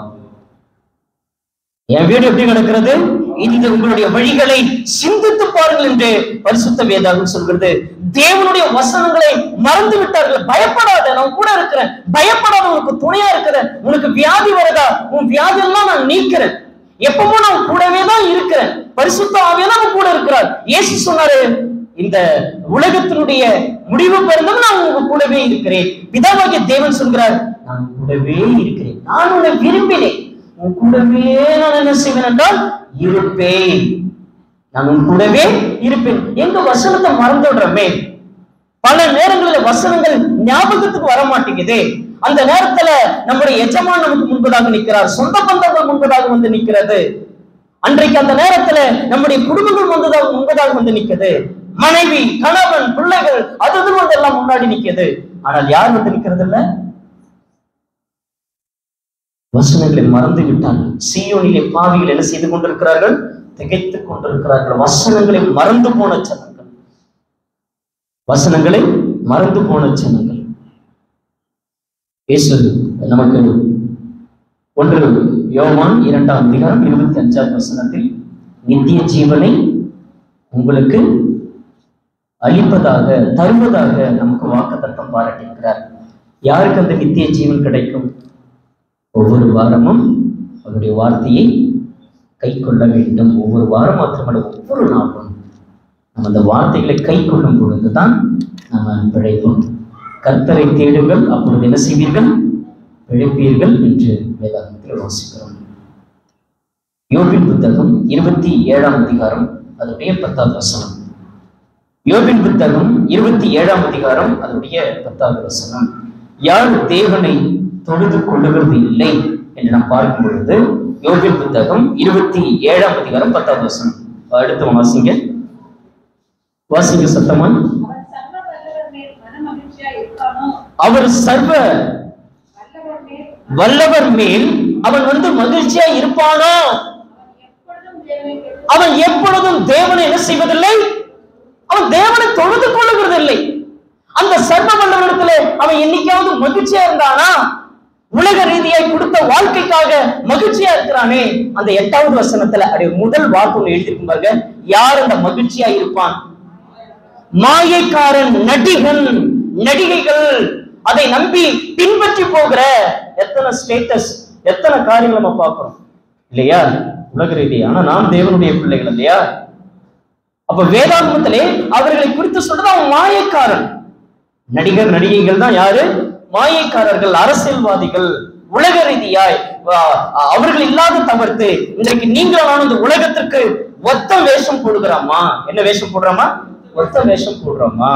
என் வீடு எப்படி கிடக்கிறது? இது உங்களுடைய வழிகளை சிந்தித்து பாருங்கள் என்று பரிசுத்த வேதாகம் சொல்கிறது. தேவனுடைய வசனங்களை மறந்து விட்டார்கள். பயப்படாத, நான் கூட இருக்கிறேன். பயப்படாத, உனக்கு துணையா இருக்கிறேன். உனக்கு வியாதி வருதா? உன் வியாதி எல்லாம் நான் நீக்கிறேன். எப்பவும் நான் கூடவே தான் இருக்கிறேன். பரிசுத்த ஆவியானவர் கூட இருக்கிறார். இயேசு சொன்னாரு, இந்த உலகத்தினுடைய முடிவு பிறந்தும் நான் உங்க கூடவே இருக்கிறேன். பிதாவாகிய தேவன் சொல்கிறார், நான் கூடவே இருக்கிறேன். நான் உன்னை விரும்பினேன், உன் கூடவே நான் என்ன செய்வேன் என்றால் இருப்பேன். நான் உன் கூடவே இருப்பேன். எங்க வசனத்தை மறந்துடுறமே. பல நேரங்களில் வசனங்கள் ஞாபகத்துக்கு வர மாட்டேங்குதே. அந்த நேரத்துல நம்முடைய எஜமான் நமக்கு முன்பதாக நிற்கிறார், சொந்த பந்தங்கள் முன்பதாக வந்து நிற்கிறது. அன்றைக்கு அந்த நேரத்துல நம்முடைய குடும்பங்கள் முன்பதாக வந்து நிற்குது. மனைவி, கணவன், பிள்ளைகள் அது வந்து எல்லாம் முன்னாடி நிற்குது. ஆனால் யார் வந்து நிற்கிறது இல்ல? வசனங்களை மறந்து விட்டார்கள். சீயோனிலே பாவிகள் என்ன செய்து கொண்டிருக்கிறார்கள்? திகைத்துக் கொண்டிருக்கிறார்கள். வசனங்களை மறந்து போன ஜனங்கள், வசனங்களை மறந்து போன ஜனங்கள். இயேசு நமக்கு 1 யோவான் 2ஆம் அதிகாரம் 25ஆம் வசனத்தில் நித்திய ஜீவனை உங்களுக்கு அளிப்பதாக, தருவதாக நமக்கு வாக்குத்தத்தம் பாராட்டியிருக்கிறார். யாருக்கு அந்த நித்திய ஜீவன் கிடைக்கும்? ஒவ்வொரு வாரமும் அவருடைய வார்த்தையை கை கொள்ள வேண்டும். ஒவ்வொரு வாரம் மாத்திரமல்ல, ஒவ்வொரு நாளும் நம்ம அந்த வார்த்தைகளை கை கொள்ளும் பொழுதுதான் நம்ம பிழைப்போம். கர்த்தரை தேடுங்கள், அப்பொழுது என்ன செய்வீர்கள்? பிழைப்பீர்கள் என்று வேதாகமத்தில் வாசிக்கிறோம். யோபின் புத்தகம் 27ஆம் அதிகாரம் அதனுடைய 10வது வசனம். யோபின் புத்தகம் 27ஆம் அதிகாரம் அதனுடைய 10வது வசனம். யார் தேவனை தொழுது கொள்ளுகிறது இல்லை என்று நாம் பார்க்கும் பொழுது, யோபின் புத்தகம் 27ஆம் அதிகாரம் 10வது வசனம். அடுத்த வாசிங்க, வாசிங்க சத்தமா. அவர் சர்வ வல்லவர் மேல் அவன் வந்து மகிழ்ச்சியா இருப்பானோ? அவன் எப்பொழுதும் தேவனை என்ன செய்வதில்லை? அவன் தேவனை தொழுது கொள்ளுகிறதில்லை. அந்த சர்வ வல்லவரிடத்துல அவன் என்னைக்காவது மகிழ்ச்சியா இருந்தானா? உலக ரீதியாய் கொடுத்த வாழ்க்கைக்காக மகிழ்ச்சியா இருக்கிறானே. அந்த 8வது வசனத்துல அப்படி முதல் வாக்கு ஒன்று எழுதியிருக்கும் பாருங்க. யார் அந்த மகிழ்ச்சியா இருப்பான்? மாயைக்காரன், நடிகன், நடிகைகள், அதை நம்பி பின்பற்றி போகிற எத்தனை ஸ்டேட்டஸ், எத்தனை காரியங்கள் நம்ம பார்க்கிறோம் இல்லையா? உலக ரீதியா. ஆனா நாம் தேவனுடைய பிள்ளைகள் இல்லையா? அப்ப வேதாகமத்திலே அவர்களை குறித்து சொல்றது அவன் மாயைக்காரன். நடிகர், நடிகைகள் தான் யாரு? மாயைக்காரர்கள், அரசியல்வாதிகள். உலக ரீதியாய் அவர்கள் இல்லாத தவிர்த்து இன்றைக்கு நீங்களும் இந்த உலகத்திற்கு ஒத்த வேஷம் போடுகிறோமா? என்ன வேஷம் போடுறோமா? ஒத்த வேஷம் போடுறோமா?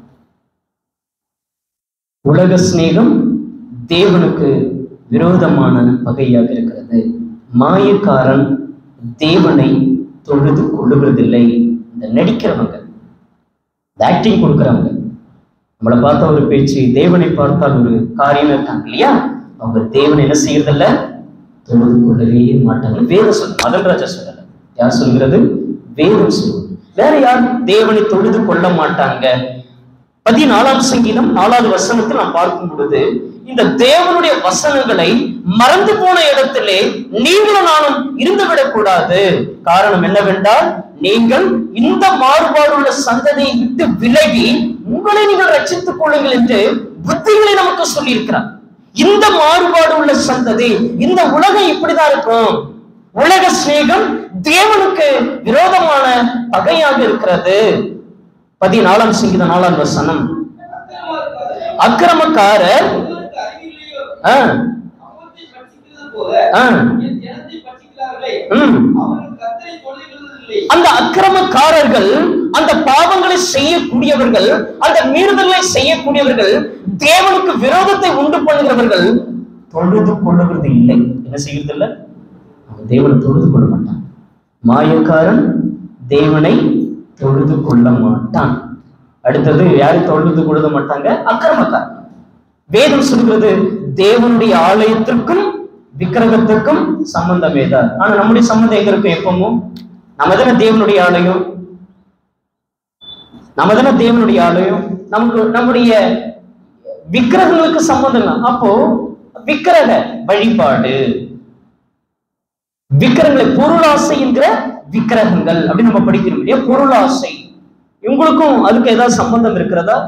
உலக சிநேகம் தேவனுக்கு விரோதமான பகையாக இருக்கிறது. மாயக்காரன் தேவனை தொழுது கொள்ளுகிறதில்லை. இந்த நடிக்கிறவங்க, ஆக்டிங் கொடுக்கிறவங்க, நம்மளை பார்த்தா ஒரு பேச்சு, தேவனை பார்த்தால் ஒரு காரியம் இருக்காங்க இல்லையா? அவங்க தேவனை என்ன செய்யறதில்ல? தொழுது கொள்ளவே மாட்டாங்க. வேதம் சொல்ல, மதன்ராஜா சொல்லல. யார் சொல்கிறது? வேதம் சொல்லுவது. வேற யார் தேவனை தொழுது கொள்ள மாட்டாங்க? 14ஆம் சங்கீதம் 4வது வசனத்தில் நாம் பார்க்கும் பொழுது, இந்த தேவனுடைய வசனங்களை மறந்து போன இடத்திலே நீங்களும் நானும் இருந்துவிடக் கூடாது. காரணம் என்னவென்றால், நீங்கள் இந்த மாறுபாடுள்ள சந்ததியை விட்டு விலகி உங்களை நீங்கள் ரட்சித்துக் கொள்ளுங்கள் என்று புத்திகளை நமக்கு சொல்லி இருக்கிறார். இந்த மாறுபாடு உள்ள சந்ததி, இந்த உலகம் இப்படிதான் இருக்கும். உலக சிநேகம் தேவனுக்கு விரோதமான பகையாக இருக்கிறது. 14ஆம் சங்கீதம் 4ஆம் வசனம். அக்கிரமக்காரர் அந்த அக்கிரமக்காரர்கள், அந்த பாவங்களை செய்யக்கூடியவர்கள், அந்த மீறுதலை செய்யக்கூடியவர்கள், தேவனுக்கு விரோதத்தை உண்டு பண்ணுகிறவர்கள் தொழுது கொள்ளுகிறது இல்லை. என்ன செய்கிறது இல்லை? தேவனை தொழுது கொள்ள மாட்டான். மாயக்காரன் தேவனை தொழுது கொள்ள மாட்டான். அடுத்தது யாரை தொழுது கொள்ள மாட்டாங்க? அக்கிரமக்காரன். வேதம் சொல்கிறது தேவனுடைய ஆலயத்திற்கும் விக்கிரகத்திற்கும் சம்பந்தமே தான். ஆனா நம்முடைய சம்பந்தம் எங்க இருக்கும்? எப்பவும் நம்ம தானே தேவனுடைய ஆலயம், நம்ம தானே தேவனுடைய ஆலயம். நமக்கு நம்முடைய விக்கிரகங்களுக்கு சம்பந்தம் இல்லை. அப்போ விக்கிரக வழிபாடு, விக்கிரகங்களை, பொருளாசை என்கிற விக்கிரகங்கள் அப்படின்னு நம்ம படிக்கிறோம் இல்லையா? பொருளாசை, உங்களுக்கும் அதுக்கு ஏதாவது சம்பந்தம் இருக்கிறதா?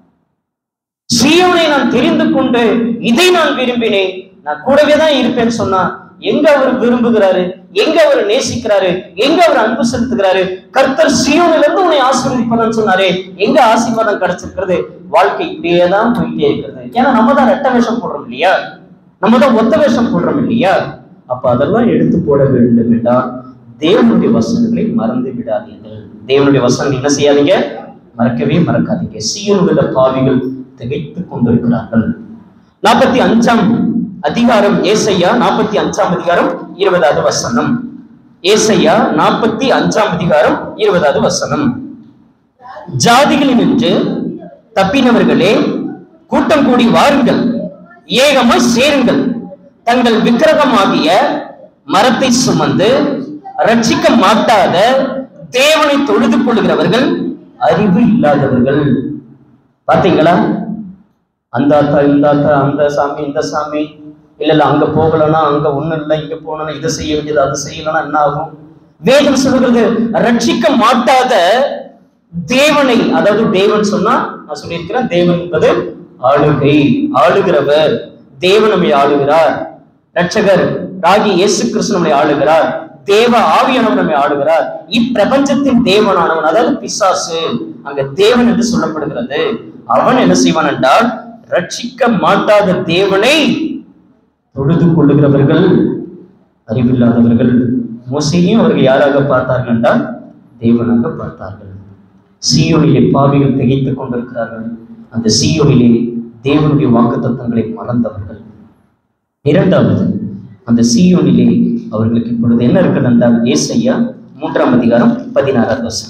சீயோனை நான் தெரிந்து கொண்டு இதை நான் விரும்பினேன், நான் கூடவே தான் இருப்பேன்னு சொன்னா எங்க அவர் விரும்புகிறாரு, எங்க அவர் நேசிக்கிறாரு, எங்க அவர் அன்பு செலுத்துகிறாரு? கர்த்தர் சீயோனிலிருந்து உன்னை ஆசீர்வதிப்பான்னு சொன்னாரே, எங்க ஆசீர்வாதம் கிடைச்சிருக்கிறது? வாழ்க்கை இப்படியேதான் போயிட்டே இருக்கிறது. ஏன்னா நம்ம தான் ரெட்ட வேஷம் போடுறோம் இல்லையா? நம்ம தான் ஒத்த வேஷம் போடுறோம் இல்லையா? அப்ப அதெல்லாம் எடுத்து போட வேண்டும் என்றால் தேவனுடைய வசனங்களை மறந்து விடாதீர்கள். தேவனுடைய வசனங்கள் என்ன செய்யாதீங்க? மறக்கவே மறக்காதீங்க. சீயோனுள்ள பாவிகள் திகைத்துக் கொண்டிருக்கிறார்கள். 45ஆம் அதிகாரம், ஏசாயா 45ஆம் அதிகாரம் 20வது வசனம். ஏசாயா 45ஆம் அதிகாரம் 20வது வசனம். ஜாதிகளில் நின்று தப்பினவர்களே கூட்டம் கூடி வாருங்கள், ஏகமாய் சேருங்கள். தங்கள் விக்கிரகமாகிய மரத்தை சுமந்து ரட்சிக்க மாட்டாத தேவனை தொழுது கொள்கிறவர்கள் அறிவு இல்லாதவர்கள். பாத்தீங்களா? அந்த ஆத்தா இந்த ஆத்தா, அந்த சாமி இந்த சாமி, இல்ல அங்க போகலன்னா அங்க ஒண்ணு இல்லை, இங்க போனா இதை செய்ய வேண்டியது, அதை செய்யலன்னா என்ன ஆகும்? வேதம் சொல்கிறது ரட்சிக்க மாட்டாத தேவனை, அதாவது தேவன் சொன்னா நான் சொல்லியிருக்கிறேன், தேவன் என்பது ஆளுகை, ஆளுகிறவர். தேவன் நம்மை ஆளுகிறார். ரட்சகர் ராகி இயேசு கிறிஸ்து நம்மை ஆளுகிறார். தேவ ஆவியானவர் நம்மை ஆளுகிறார். இப்பிரபஞ்சத்தின் தேவனானவன், அதாவது பிசாசு, அங்க தேவன் என்று சொல்லப்படுகிறது. அவன் என்ன செய்வான் என்றால் ரட்சிக்க மாட்டாத தேவனை தொழுது கொள்ளுகிறவர்கள் அறிவில்லாதவர்கள். மோசேயையும் அவர்கள் யாராக பார்த்தார்கள் என்றால் தேவனாக பார்த்தார்கள். சீயோனிலே பாவிகள் திகைத்துக் கொண்டிருக்கிறார்கள். அந்த சீயோனிலே தேவனுடைய வாக்குத்தத்தங்களை மறந்தவர்கள். இரண்டாவது, அந்த சீயோனிலே அவர்களுக்கு இப்பொழுது என்ன இருக்கிறது என்றால் ஏசாயா 3ஆம் அதிகாரம் 16வது வசனம்.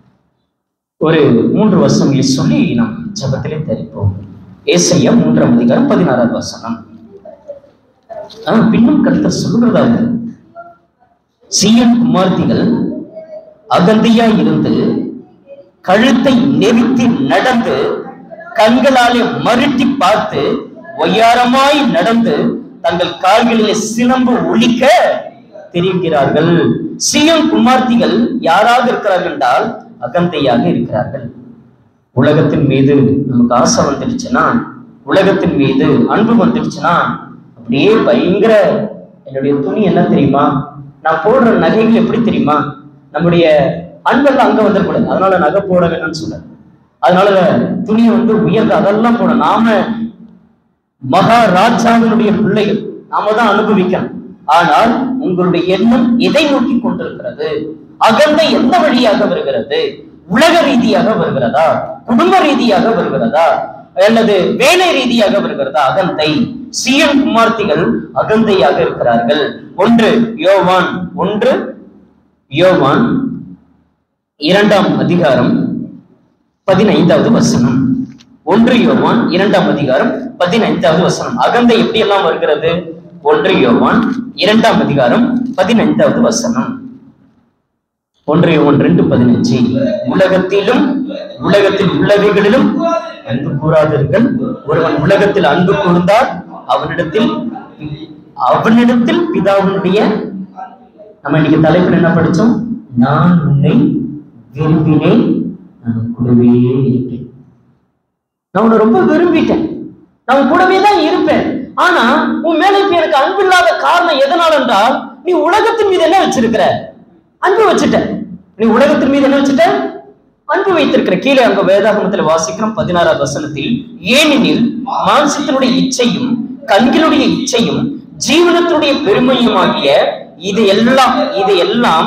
ஒரு 3 வசனங்களை சொல்லி நாம் ஜெபத்திலே தரிப்போம். ஏசாயா 3ஆம் அதிகாரம் 16வது வசனம். பின்னும் கர்த்தர் சொல்லுகிறதாவது, சீயோன் குமார்த்திகள் அகந்தையாய் இருந்து கழுத்தை நெரித்து நடந்து கண்களாலே மருட்டி பார்த்து ஒய்யாரமாய் நடந்து தங்கள் கால்களிலே சிலம்பு ஒலிக்க தெரிவிக்கிறார்கள். சீயோன் குமார்த்திகள் யாராக இருக்கிறார்கள் என்றால் அகந்தையாக இருக்கிறார்கள். உலகத்தின் மீது நமக்கு ஆசை வந்துடுச்சுன்னா, உலகத்தின் மீது அன்பு வந்துடுச்சுன்னா அப்படியே பயங்கர, என்னுடைய துணி என்ன தெரியுமா, நான் போடுற நகைகள் எப்படி தெரியுமா, நம்முடைய அன்பெல்லாம் அங்க வந்துடக்கூடாது, அதனால நகை போட வேணும்னு சொல்ல, அதனால துணியை உயர்ந்து அதெல்லாம் போட. நாம மகாராஜாவினுடைய பிள்ளைகள், நாம தான் அனுபவிக்கணும். ஆனால் உங்களுடைய எண்ணம் எதை நோக்கி கொண்டிருக்கிறது? அகந்தை எந்த வழியாக வருகிறது? உலக ரீதியாக வருகிறதா, குடும்ப ரீதியாக வருகிறதா, அல்லது வேலை ரீதியாக வருகிறதா? அகந்தை. சீயோன் குமார்த்திகள் அகந்தையாக இருக்கிறார்கள். 1 யோவான் 2ஆம் அதிகாரம் 15வது வசனம். 1 யோவான் 2ஆம் அதிகாரம் 15வது வசனம். அகந்தை எப்படி எல்லாம் வருகிறது? 1 யோவான் 2ஆம் அதிகாரம் 15வது வசனம். 1 யோவான் 2:15. உலகத்திலும் உலகத்தில் உள்ளவைகளிலும் அன்பு கூறாதீர்கள். ஒருவன் உலகத்தில் அன்பு கூர்ந்தால் அவனிடத்தில் பிதாவினுடைய, நம்ம இன்னைக்கு தலைப்பில் என்ன படிச்சோம்? நான் உன்னை விரும்பினேன், நான் கூடவே இருப்பேன். நான் உன்னை ரொம்ப விரும்பிட்டேன், நான் உன் கூடவே தான் இருப்பேன். ஆனா உன் மேல இப்ப எனக்கு அன்பு இல்லாத காரணம் எதனால என்றால், நீ உலகத்தின் மீது என்ன வச்சிருக்கிற? அன்பு வச்சுட்ட. நீ உலகத்தின் மீது என்ன வச்சுட்ட? அன்பு வைத்திருக்கிற. கீழே அங்க வேதாகமத்தில் வாசிக்கிறோம் 16வது வசனத்தில், ஏனெனில் மாம்சத்தினுடைய இச்சையும் கண்களுடைய இச்சையும் ஜீவனத்தினுடைய பெருமையுமாகிய இது எல்லாம்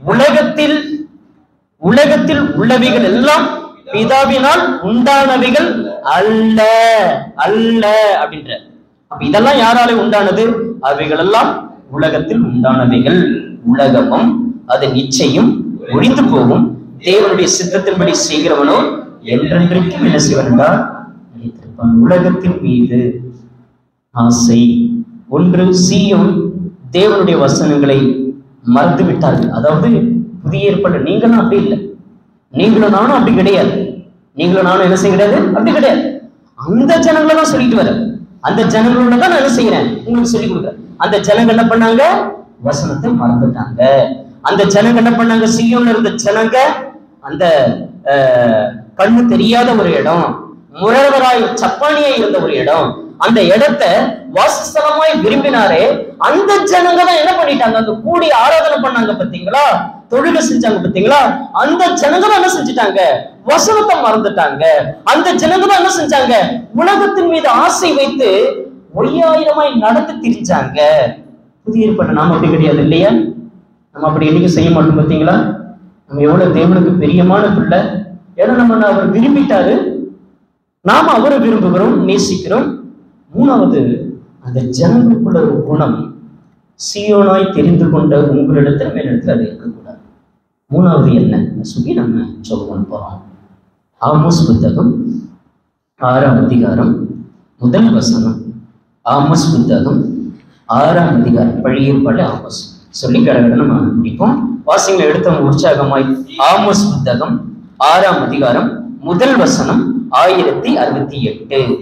உலகத்தில் உள்ளவைகள் எல்லாம் பிதாவினால் உண்டானவைகள் அல்ல அல்ல அப்படின்ற. அப்ப இதெல்லாம் யாராலே உண்டானது? அவைகள் எல்லாம் உலகத்தில் உண்டானவைகள். உலகமும் அதன் இச்சையும் ஒழிந்து போகும், தேவனுடைய சித்தத்தின்படி செய்கிறவனோ என்றென்றைக்கும் என்ன செய்வான்? உலகத்தின் மீது ஆசை. ஒன்று, சீயோன் தேவனுடைய வசனங்களை மறந்து விட்டார்கள். அதாவது புதிய ஏற்பாடு நீங்களும் அப்படி இல்லை, நீங்களும் நானும் அப்படி கிடையாது. நீங்களும் நானும் என்ன செய்ய கிடையாது, அப்படி கிடையாது. அந்த ஜனங்களை தான் சொல்லிட்டு வர, அந்த ஜனங்களோட தான் நான் என்ன செய்யறேன், உங்களுக்கு சொல்லிக் கொடுக்குறேன். அந்த ஜனங்கள் என்ன பண்ணாங்க? வசனத்தை மறந்துட்டாங்க. அந்த ஜனங்க என்ன பண்ணாங்க? சீயோன்ல இருந்த ஜனங்க அந்த கண்ணு தெரியாத ஒரு இடம், முழவராய் சப்பானியாய் இருந்த ஒரு இடம், அந்த இடத்தை வாசஸ்தலமாய் விரும்பினாரே அந்த ஜனங்க தான் என்ன பண்ணிட்டாங்க? அங்க கூடி ஆராதனை பண்ணாங்க பாத்தீங்களா, தொழுகை செஞ்சாங்க பாத்தீங்களா, அந்த ஜனங்க தான் என்ன செஞ்சுட்டாங்க? வசனத்தை மறந்துட்டாங்க. அந்த ஜனங்க தான் என்ன செஞ்சாங்க? உலகத்தின் மீது ஆசை வைத்து ஒய்யாயிரமாய் நடந்து திரிஞ்சாங்க. புதிய ஏற்பாடு நாம அப்படி கிடையாது இல்லையா? நம்ம அப்படி என்னைக்கும் செய்ய மாட்டோம் பாத்தீங்களா? நம்ம எவ்வளவு தேவனுக்கு பிரியமான பிள்ளை. ஏன்னா நம்ம அவர் விரும்பிட்டாரு, நாம அவரை விரும்புகிறோம், நேசிக்கிறோம். மூணாவது, அந்த ஜனங்களுக்குள்ள ஒரு குணம், சீயோனாய் தெரிந்து கொண்ட உங்களிடத்துல மேலிடத்துல அது இருக்கக்கூடாது. மூணாவது என்ன சொல்லி நம்ம சொல்ல போறோம். ஆமோஸ் புத்தகம் 6ஆம் அதிகாரம் 1 வசனம். ஆமோஸ் புத்தகம் 6ஆம் அதிகாரம், பழைய ஏற்பாடு ஆமோஸ் சொல்லி கடகட நம்ம முடிப்போம். வாசிங்களை எடுத்தவங்க உற்சாகமாய். ஆமோஸ் புத்தகம் 6ஆம் அதிகாரம் 1 வசனம் 1068.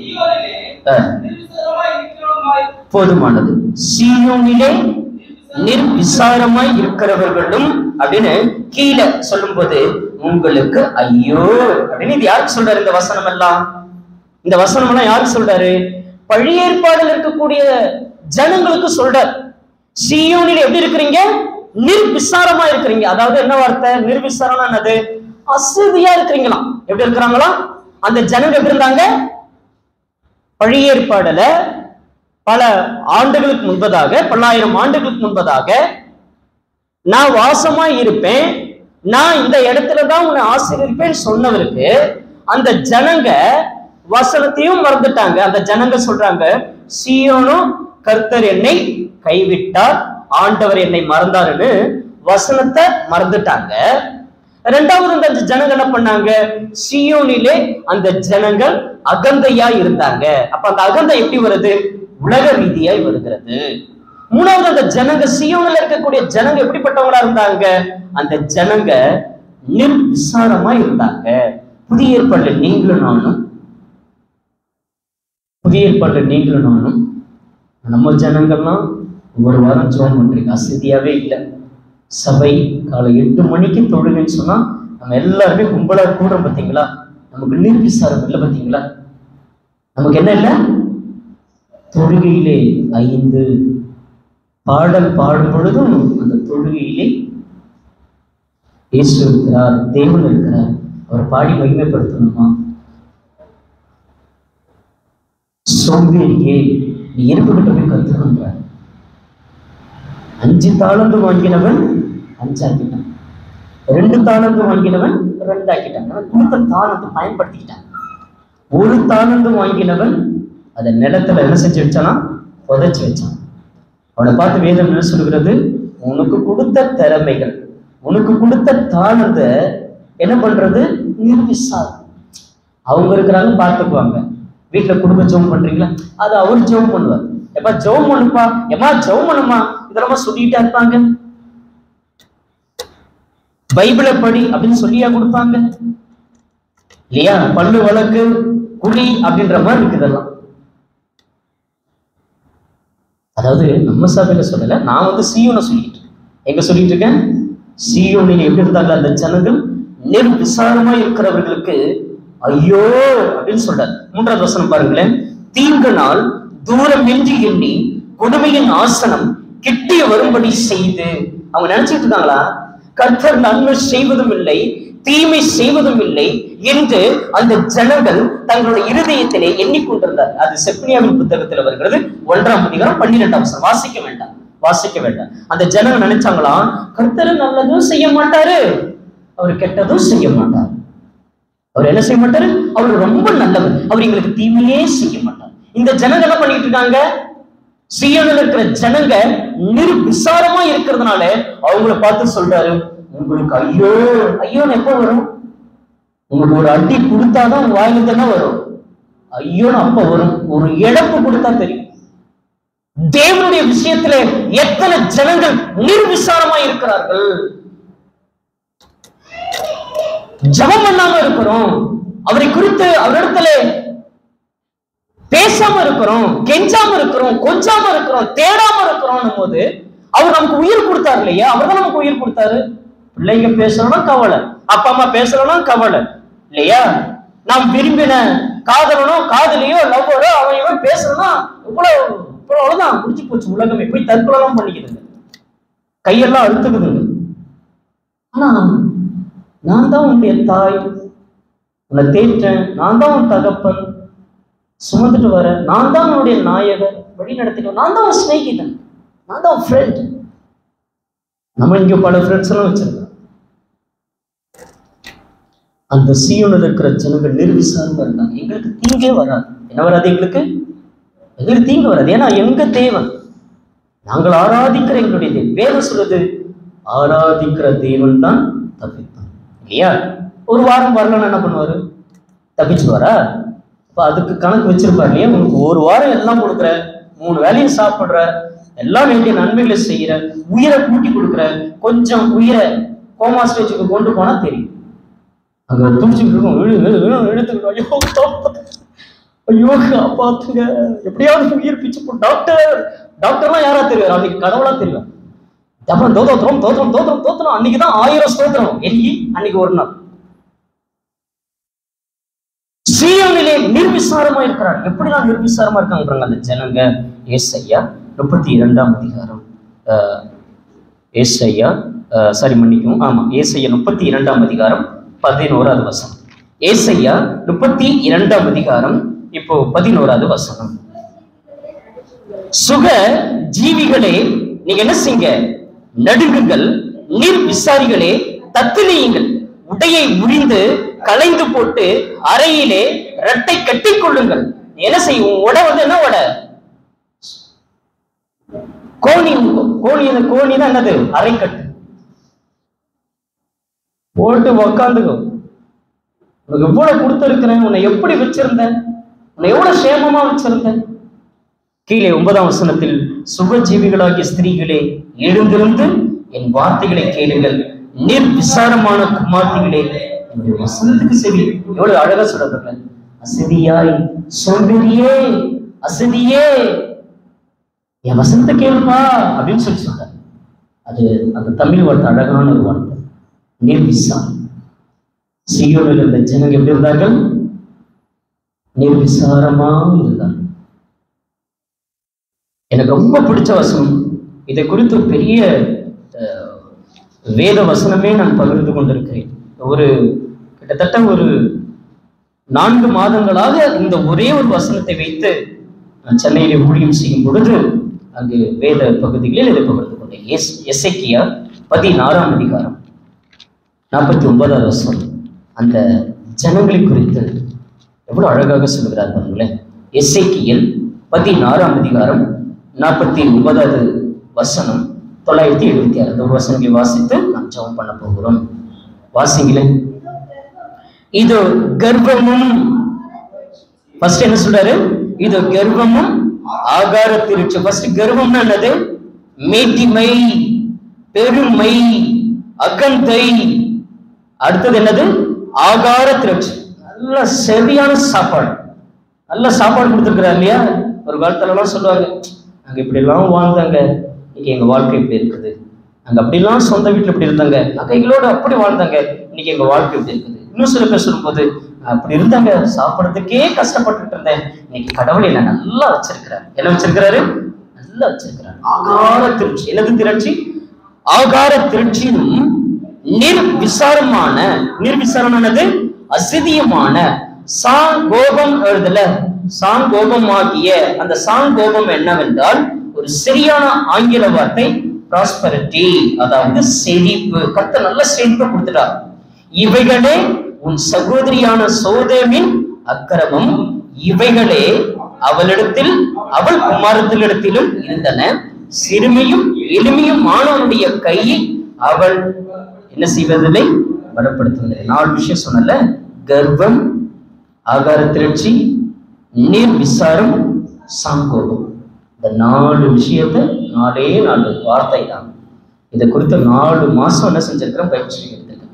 போதுமானது. சீயோனிலே நிர்விசாரமாய் இருக்கிறவர்களும் அப்படின்னு கீழே சொல்லும் போது உங்களுக்கு ஐயோ அப்படின்னு இது யாருக்கு சொல்றாரு? இந்த வசனம் எல்லாம், இந்த வசனம் எல்லாம் யாருக்கு சொல்றாரு? பழைய ஏற்பாடுல இருக்கக்கூடிய ஜனங்களுக்கு சொல்றார். சீயோனிலே எப்படி இருக்கிறீங்க? நிர்விசாரமா இருக்கிறீங்க. அதாவது என்ன வார்த்தை? நிர்விசாரம் என்னது? அசதியா இருக்கிறீங்களாம். எப்படி இருக்கிறாங்களா அந்த ஜனங்க? எப்படி இருந்தாங்க? பழைய ஏற்பாடுல பல ஆண்டுகளுக்கு முன்பதாக, 1000 ஆண்டுகளுக்கு முன்பதாக, நான் வாசமா இருப்பேன், நான் இந்த இடத்துலதான் உன்னை ஆசீர்வதிப்பேன் சொன்னவருக்கு அந்த ஜனங்க வசனத்தையும் மறந்துட்டாங்க. அந்த ஜனங்க சொல்றாங்க, சீயோனும் கர்த்தர் என்னை கைவிட்டார், ஆண்டவர் என்னை மறந்தாருன்னு வசனத்தை மறந்துட்டாங்க. இரண்டாவது, அந்த ஜனங்க என்ன பண்ணாங்க? சீயோனிலே அந்த ஜனங்கள் அகந்தையா இருந்தாங்க. அப்ப அந்த அகந்தை எப்படி வருது? உலக ரீதியாய் வருகிறது. மூணாவது, அந்த ஜனங்க சீயோனில் இருக்கக்கூடிய ஜனங்க எப்படிப்பட்டவங்களா இருந்தாங்க? அந்த ஜனங்க நிர்விசாரமா இருந்தாங்க. புதிய ஏற்பாடுல நீங்களும் நானும் நம்ம ஜனங்கள்லாம் ஒவ்வொரு வாரம் ஜெபம் பண்றீங்க, அசதியாவே இல்லை. சபை காலை 8 மணிக்கு தொழுகைன்னு சொன்னா நம்ம எல்லாருமே கும்பலா கூடுறோம் பார்த்தீங்களா? நமக்கு நிர்விசாரம் இல்லை பார்த்தீங்களா? நமக்கு என்ன இல்லை? தொழுகையிலே 5 பாடல் பாடும் பொழுதும் அந்த தொழுகையிலே இயேசு இருக்கிறார், தேவன் இருக்கிறார், அவர் பாடி மகிமைப்படுத்தணுமா? சோம்பேறியே நீ இருப்புகிட்ட போய் கத்துக்கின்றார். 5 தாளந்து வாங்கினவன் 5 ஆக்கிட்டான், 2 தாளந்து வாங்கினவன் 2 ஆக்கிட்டான். கொடுத்த தாளந்து பயன்படுத்திக்கிட்டான். 1 தாளந்து வாங்கினவன் அதை நிலத்துல என்ன செஞ்சு வச்சானா? புதைச்சு வச்சான். அவனை பார்த்து வேதம் என்ன சொல்கிறது? உனக்கு கொடுத்த திறமைகள், உனக்கு கொடுத்த தாளத்தை என்ன பண்றது? நிர்விசாரம். அவங்க இருக்கிறாங்க, பார்த்துக்குவாங்க. வீட்டுல குடும்ப ஜெபம் பண்றீங்களா? அது அவர் ஜெபம் பண்ணுவார். எப்பா ஜெபம் பண்ணுப்பா, எம்மா ஜெபம் பண்ணுமா, இதெல்லாம் சொல்லிட்டா இருப்பாங்க. பைபிளை படி அப்படின்னு சொல்லியா கொடுப்பாங்க இல்லையா? பல்லு வழக்கு குழி அப்படின்ற மாதிரி இருக்குதெல்லாம். அதாவது நம்ம சபையில சொல்லல, நான் சீயோனை சொல்லிட்டு இருக்கேன். எங்க சொல்லிட்டு இருக்கேன்? சீயோனில் எப்படி இருந்தாங்க அந்த ஜனங்கள்? நிர்விசாரமா இருக்கிறவர்களுக்கு ஐயோ அப்படின்னு சொல்றார். 3வது வசனம் பாருங்களேன். தீங்கு நாள் தூரம் என்று எண்ணி கொடுமையின் ஆசனம் கிட்டிய வரும்படி செய்து. அவங்க நினைச்சிட்டு இருக்காங்களா, கர்த்தர் நன்மை செய்வதும் இல்லை தீமை செய்வதும் இல்லை என்று அந்த ஜனங்கள் தங்களுடைய இருதயத்திலே எண்ணிக்கொண்டிருந்தார். அது செப்பனியாவின் புத்தகத்தில் வருகிறது, 1ஆம் அதிகாரம் 12ஆம் வசனம். வாசிக்க வேண்டாம். அந்த ஜனங்கள் நினைச்சாங்களா, கர்த்தர் நல்லதும் செய்ய மாட்டாரு, அவர் கெட்டதும் செய்ய மாட்டார். அவர் என்ன செய்ய மாட்டாரு? அவர் ரொம்ப நல்லவர், அவர் எங்களுக்கு தீமையே செய்ய மாட்டார். இந்த ஜனங்க என்ன பண்ணிட்டு இருக்காங்க? சீயோனில் இருக்கிற ஜனங்க நிர்விசாரமா இருக்கிறதுனால அவங்கள பார்த்து சொல்றாரு, உங்களுக்கு ஐயோ ஐயோன்னு எப்ப வரும்? உங்களுக்கு ஒரு அடி கொடுத்தாதான் உங்க வாயில தானே வரும். ஐயோன்னு அப்ப வரும், ஒரு இழப்பு கொடுத்தா தெரியும். தேவனுடைய விஷயத்துல எத்தனை ஜனங்கள் நிர்விசாரமா இருக்கிறார்கள். ஜபம் பண்ணாம இருக்கிறோம், அவரை குறித்து அவரிடத்துல பேசாம இருக்கிறோம், கெஞ்சாம இருக்கிறோம், கொஞ்சாம இருக்கிறோம், தேடாம இருக்கிறோம் போது அவர் நமக்கு உயிர் கொடுத்தாரு இல்லையா? அவர் தான் நமக்கு உயிர் கொடுத்தாரு. பிள்ளைங்க பேசணும்னா கவலை, அப்பா அம்மா பேசணும்னா கவலை இல்லையா? நாம் விரும்பின காதலனோ காதலியோ லவ்வரோ அவன் பேசணும்னா அவ்வளவுதான், முடிச்சு போச்சு உலகமே. போய் தற்கொலைலாம் பண்ணிக்குதுங்க, கையெல்லாம் அழுத்துக்குதுங்க. ஆனா நான் தான் உன்னுடைய தாய், உன்னை தேற்றேன், நான் தான் உன் தகப்பன், சுமந்துட்டு வர நான் தான் உன்னுடைய நாயகர், வழி நடத்திக்க நான் தான் உன் ஸ்நேகிதன், நான் தான் ஃப்ரெண்ட். நம்ம இங்க பல ஃப்ரெண்ட்ஸ் எல்லாம் வச்சிருக்கோம். அந்த சீயோனில் இருக்கிற ஜனங்கள் நிர்விசாரமா இருந்தாங்க. எங்களுக்கு தீங்கே வராது. என்ன வராது? எங்களுக்கு தீங்கு வராது. ஏன்னா எங்க தேவன், நாங்கள் ஆராதிக்கிற எங்களுடைய தேவன். வேதம் சொல்றது, ஆராதிக்கிற தேவன் தான் தப்பித்தான் இல்லையா? ஒரு வாரம் வரலன்னு என்ன பண்ணுவாரு? தப்பிச்சுவாரா? அப்ப அதுக்கு கணக்கு வச்சிருப்பாரு இல்லையா? உங்களுக்கு ஒரு வாரம் எல்லாம் கொடுக்குற, 3 வேலையும் சாப்பிடுற, எல்லாம் வேண்டிய நன்மைகளை செய்யற, உயிரை கூட்டி கொடுக்குற, கொஞ்சம் உயிரை கோமா ஸ்டேஜுக்கு கொண்டு போனா தெரியும். அங்க துடிச்சுட்டு இருக்கும், இழுத்துக்கிட்டோம், ஐயோ காப்பாத்துங்க, எப்படியாவது உயிர் பிச்சு போ. டாக்டர்லாம் யாரா தெரியும்? அன்னைக்கு கடவுளா தெரியும். அப்புறம் தோத்திரம் அன்னைக்குதான் 1000 ஸ்தோத்திரம் எண்ணி அன்னைக்கு ஒரு நாள். சீயோனிலே நிர்விசாரமா இருக்கிறார். எப்படிலாம் நிர்விசாரமா இருக்காங்க அந்த ஜனங்க? ஏசாயா 32ஆம் அதிகாரம், ஏசாயா 32ஆம் அதிகாரம் 11வது வசனம். ஏசாயா 32ஆம் அதிகாரம் இப்போ 11வது வசனம். சுக ஜீவிகளே நீங்க என்ன செய்யுங்க? நடுங்குங்கள், நீர் விசாரிகளே தத்துலியுங்கள், உடையை உரிந்து களைந்து போட்டு அறையிலே இரட்டை கட்டி கொள்ளுங்கள். என்ன செய்யும்? உடை என்ன உடை? கோணி தான் என்னது? அரைக்கட்டு போட்டு உக்காந்துக்கும். உனக்கு எவ்வளவு கொடுத்திருக்கிறேன், உன்னை எப்படி வச்சிருந்தேன், உன்னை எவ்வளவு சேமமா வச்சிருந்தேன். கீழே 9ஆம் வசனத்தில், சுகஜீவிகளாகிய ஸ்திரீகளே எழுந்திருந்து என் வார்த்தைகளை கேளுங்கள், நிர்விசாரமான குமார்த்திகளே என்னுடைய வசனத்துக்கு செவி. எவ்வளவு அழகா சொல்றாங்க. அசதியாய் சோம்பேறியே, அசதியே என் வசனத்தை கேளுப்பா அப்படின்னு சொல்லி சொல்றாங்க. அது அந்த தமிழ் வார்த்தை அழகான ஒரு வார்த்தை, நிர்விசாரம். சீயோனில் இருந்த ஜனங்கள் எப்படி இருந்தார்கள்? நிர்விசாரமா இருந்தார்கள். எனக்கு ரொம்ப பிடிச்ச வசனம், இதை குறித்து பெரிய வேத வசனமே நான் பகிர்ந்து கொண்டிருக்கிறேன். கிட்டத்தட்ட ஒரு 4 மாதங்களாக இந்த ஒரே ஒரு வசனத்தை வைத்து நான் சென்னையிலே ஊழியம் செய்யும் பொழுது அங்கு வேத பகுதிகளில் இதை பகிர்ந்து கொண்டேன். எசேக்கியா 16ஆம் அதிகாரம் 49வது வசனம் அந்த ஜனங்களை குறித்து எவ்வளவு அழகாக சொல்கிறார் பாருங்களேன். எசேக்கியேல் 16ஆம் அதிகாரம் 49வது வசனம் 976 அந்த வசனங்களை வாசித்து நாம் ஜெபம் பண்ண போகிறோம். வாசிங்களேன். இது கர்வமும், ஃபர்ஸ்ட் என்ன சொல்றாரு? இது கர்வமும் ஆகார திருச்சு. ஃபர்ஸ்ட் கர்வம்னா என்னது? மேட்டிமை, பெருமை, அகந்தை. அடுத்தது என்னது? ஆகார திருச்சு. நல்ல சரியான சாப்பாடு, நல்ல சாப்பாடு கொடுத்துருக்கிறார் இல்லையா? ஒரு காலத்துல எல்லாம் சொல்லுவாங்க, நாங்க இப்படி எல்லாம் வாழ்ந்தாங்க, இன்னைக்கு எங்க வாழ்க்கை இப்படி இருக்குது. அங்க அப்படிலாம் சொந்த வீட்டுல இப்படி இருந்தாங்க, நகைகளோடு அப்படி வாழ்ந்தாங்க, இன்னைக்கு எங்க வாழ்க்கை இப்படி இருக்குது. இன்னும் சில பேர் சொல்லும்போது, அப்படி இருந்தாங்க, சாப்பிடறதுக்கே கஷ்டப்பட்டுட்டு இருந்தேன், இன்னைக்கு கடவுள் என்ன நல்லா வச்சிருக்கிறார். என்ன வச்சிருக்கிறாரு? நல்லா வச்சிருக்கிறார். ஆகார திருச்சி. என்னது திரட்சி? ஆகார திருச்சியும் நிர்விசாரமானது அசிதியமான சாங்கோபம் எழுதல. சாங்கோபமாகிய அந்த சாங்கோபம் என்னவென்றால் ஒரு சரியான ஆங்கில வார்த்தை ப்ராஸ்பரிட்டி, அதாவது செழிப்பு. கர்த்தர் நல்ல செழிப்பை கொடுத்துட்டார். இவைகளே உன் சகோதரியான சோதேமின் அக்கிரமம், இவைகளே அவளிடத்தில் அவள் குமாரத்திலிடத்திலும் இருந்தன. சிறுமியும் எளிமையும் மாணவனுடைய கையை அவள் என்ன செய்வதில்லை, பலப்படுத்துவதில்லை. 4 விஷயம் சொன்னல: கர்வம், ஆகார திரட்சி, நீர் விசாரம், சாங்கோபம். இந்த 4 விஷயத்தை 4 வார்த்தை தான். இதை குறித்த 4 மாசம் என்ன செஞ்சிருக்கிறேன், பயிற்சி எடுத்துருக்கேன்.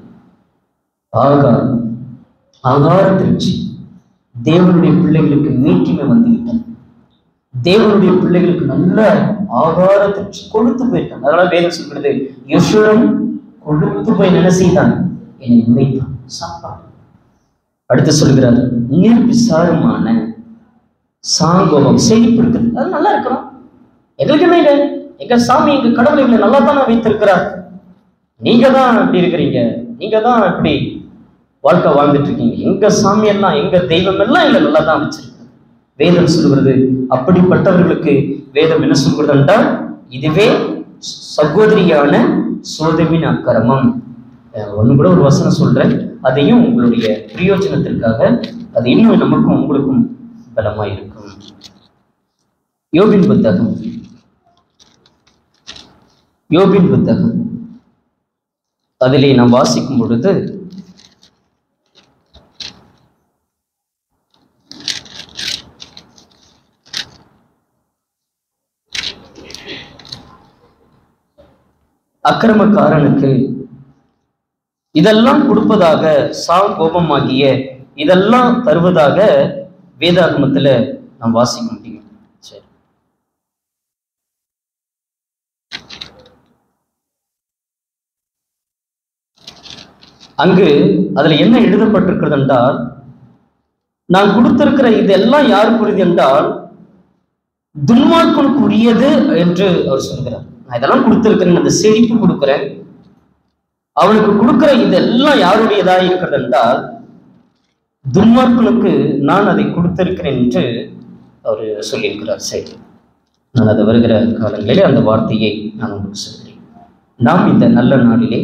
ஆகார திருச்சி. தேவனுடைய பிள்ளைகளுக்கு மீட்டிமை வந்துவிட்டது. தேவனுடைய பிள்ளைகளுக்கு நல்ல ஆகார திருச்சி கொடுத்து போயிருக்காங்க. அதனால வேதம் சொல்கிறது, யெஷுவன் கொடுத்து போய் என்ன செய்தான், என்னை உரைத்தான், சாப்பாடு. அடுத்து சொல்கிறார், நிர்விசாரமான சாங்கோபம், செழிப்பு இருக்குது. அது நல்லா இருக்கிறோம். எங்களுக்கு என்ன இல்லை, எங்க சாமி எங்க கடவுளை எங்களை நல்லா தானே வைத்திருக்கிறார். நீங்க தான் இப்படி இருக்கிறீங்க, நீங்க தான் இப்படி வாழ்க்கை வாழ்ந்துட்டு இருக்கீங்க. எங்க சாமி எல்லாம், எங்க தெய்வம் எல்லாம் எங்களை நல்லா தான் வச்சிருக்கு. வேதம் சொல்கிறது, அப்படிப்பட்டவர்களுக்கு வேதம் என்ன சொல்கிறது என்றால், இதுவே சகோதரியான சோதமின் அக்கிரமம். ஒன்று கூட ஒரு வசனம் சொல்றேன், அதையும் உங்களுடைய பிரயோஜனத்திற்காக, அது இன்னும் நமக்கும் உங்களுக்கும் பலமாய் இருக்கும். யோபின் புத்தகம், யோபின் புத்தகம் அதிலே நாம் வாசிக்கும் பொழுது, அக்கிரமக்காரனுக்கு இதெல்லாம் கொடுப்பதாக, சாங்கோபமாகிய இதெல்லாம் தருவதாக வேதாகமத்துல நாம் வாசிக்க முடியும். சரி, அங்கு அதுல என்ன எழுதப்பட்டிருக்கிறது என்றால், நான் கொடுத்திருக்கிற இதெல்லாம் யாருக்குரியது என்றால் துன்மார்க்கனுக்கு உரியது என்று அவர் சொல்கிறார். நான் இதெல்லாம் கொடுத்திருக்கிறேன், அந்த செழிப்பு கொடுக்கிறேன். அவனுக்கு கொடுக்கிற இதெல்லாம் யாருடையதாக இருக்கிறது என்றால் துன்மார்க்கனுக்கு நான் அதை கொடுத்திருக்கிறேன் என்று அவர் சொல்லியிருக்கிறார். சரி, நான் அது வருகிற காலங்களிலே அந்த வார்த்தையை நான் உங்களுக்கு சொல்கிறேன். நாம் இந்த நல்ல நாளிலே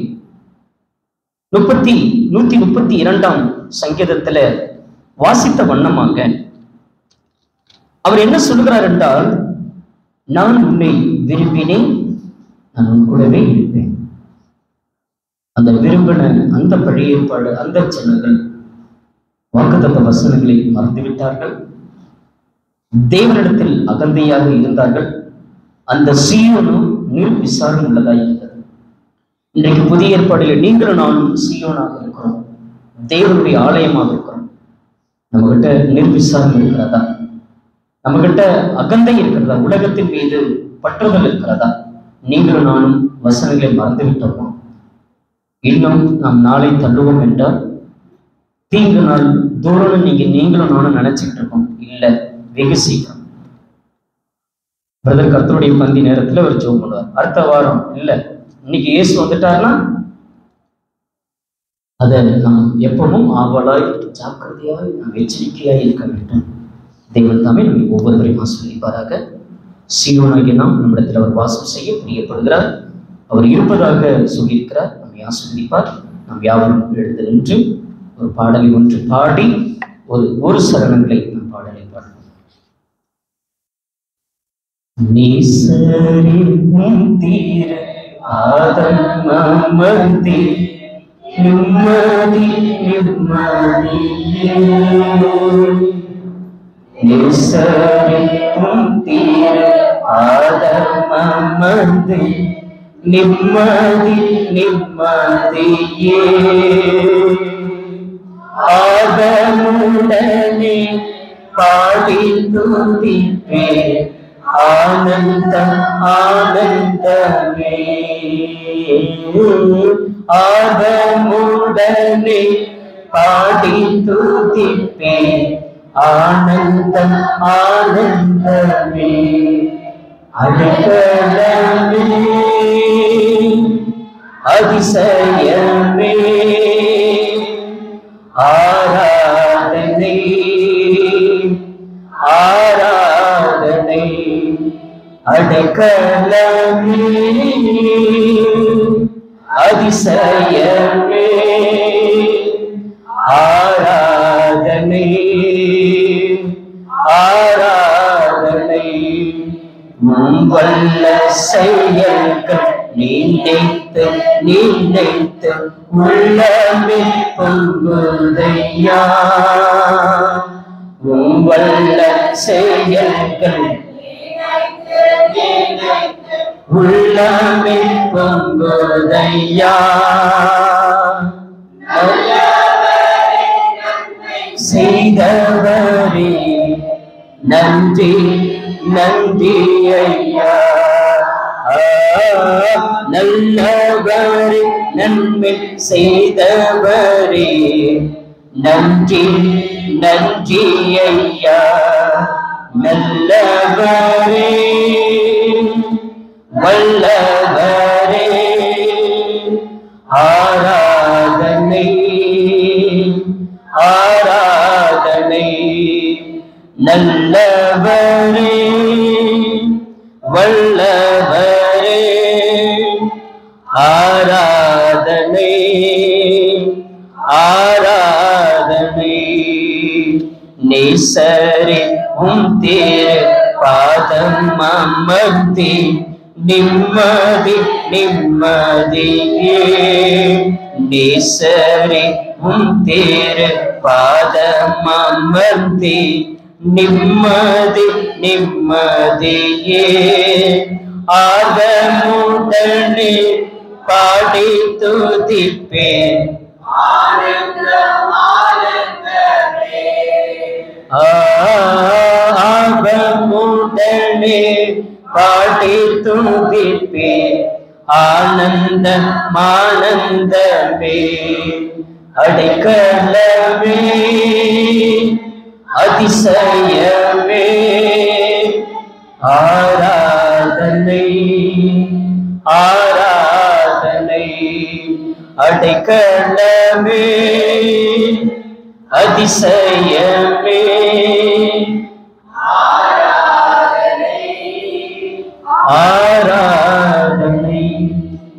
132ஆம் சங்கீதத்துல வாசித்த வண்ணமாக அவர் என்ன சொல்கிறார் என்றால், நான் உன்னை விரும்பினேன், நான் உன் கூடவே இருப்பேன். அந்த விரும்பின அந்த பழைய ஏற்பாடு அந்த ஜனங்கள் வாக்குத்தத்த வசனங்களை மறந்துவிட்டார்கள். தேவனிடத்தில் அகந்தையாக இருந்தார்கள். அந்த சீயோனும் நிர்விசாரம் உள்ளதாக இருந்தது. இன்றைக்கு புதிய ஏற்பாடில் நீங்களும் நானும் சீயோனாக இருக்கிறோம், தேவனுடைய ஆலயமாக இருக்கிறோம். நம்ம கிட்ட நிர்விசாரம் இருக்கிறதா? நம்ம கிட்ட அகந்தை இருக்கிறதா? உலகத்தின் மீது பற்றுதல் இருக்கிறதா? நீங்களும் நானும் வசனங்களை மறந்து விட்டோம். இன்னும் நாம் நாளை தள்ளுவோம் என்றால் தீங்கு நாள் தூரம் நீங்களும் நானும் நினைச்சுக்கிட்டு இருக்கோம். இல்லை, வெகு சீக்கிரம். பிரதர் கர்த்தருடைய பந்தி நேரத்துல அவர் ஜெபம் பண்ணுவார். அடுத்த வாரம் இல்லை, இன்னைக்கு இயேசு வந்துட்டாருன்னா அதை நாம் எப்பவும் ஆவலாய் ஜாக்கிரதையாய் நாம் எச்சரிக்கையாய் இருக்க வேண்டும். தேவன் தாமே நம்ம ஒவ்வொருவரையும் ஆசீர்வதிப்பாராக. சீயோனாகிய நாம் நம்மிடத்தில் அவர் வாசம் செய்ய பிரியப்படுகிறார். அவர் இருப்பதாக சொல்லியிருக்கிறார். நம்மை ஆசீர்வதிப்பார். நாம் யாவரும் எழுந்து நின்று ஒரு பாடலை ஒன்று பாடி ஒரு சரணங்களை நம் பாடலை பாடுவோம். நீசரி தீர ஆதமமதி நிம்மதி நிம்மதியே, நீசரி தீர ஆதமமதி நிம்மதி நிம்மதியே, ஆதமுடனே பாடி துதிப்பே ஆனந்தம் ஆனந்தமே. ஆர்வமுடனே பாடி துதிப்பேன். ஆனந்தம் ஆனந்தமே அடைக்கலமே அதிசயமே ஆராதனை ஆராதனை அடைக்கலமே அதிசயமே ஆராதனை ஆராதனை வல்ல செயல்கள் நினைத்து நினைத்து உள்ளமே பொங்குதையா. வல்ல செயல்கள் உள்ளமே பொங்குதையா. செய்தவரே நன்றி நன்றி ஐயா. நல்லவரே நன்மை செய்தவரே நன்றி நன்றி ஐயா. நல்லவரே வல்லவரே ஆராதனை ஆராதனை. நல்லவரே வல்லவரே ஆராதனை ஆராதனை. நேசரே திரு பாதம் அமர்த்தி நிம்மதி நிம்மதியே. நேசரே திரு பாதம் அமர்த்தி நிம்மதி நிம்மதியே. ஆர்வமுடனே பாடி துதிப்பேன். ஆர்வமுடனே பாடி துதிப்பேன். ஆனந்தம் ஆனந்தமே அடைக்கலமே அதிசயமே ஆராதனை ஆராதனை. அடைக்கலமே அதிசயமே ஆராதனை.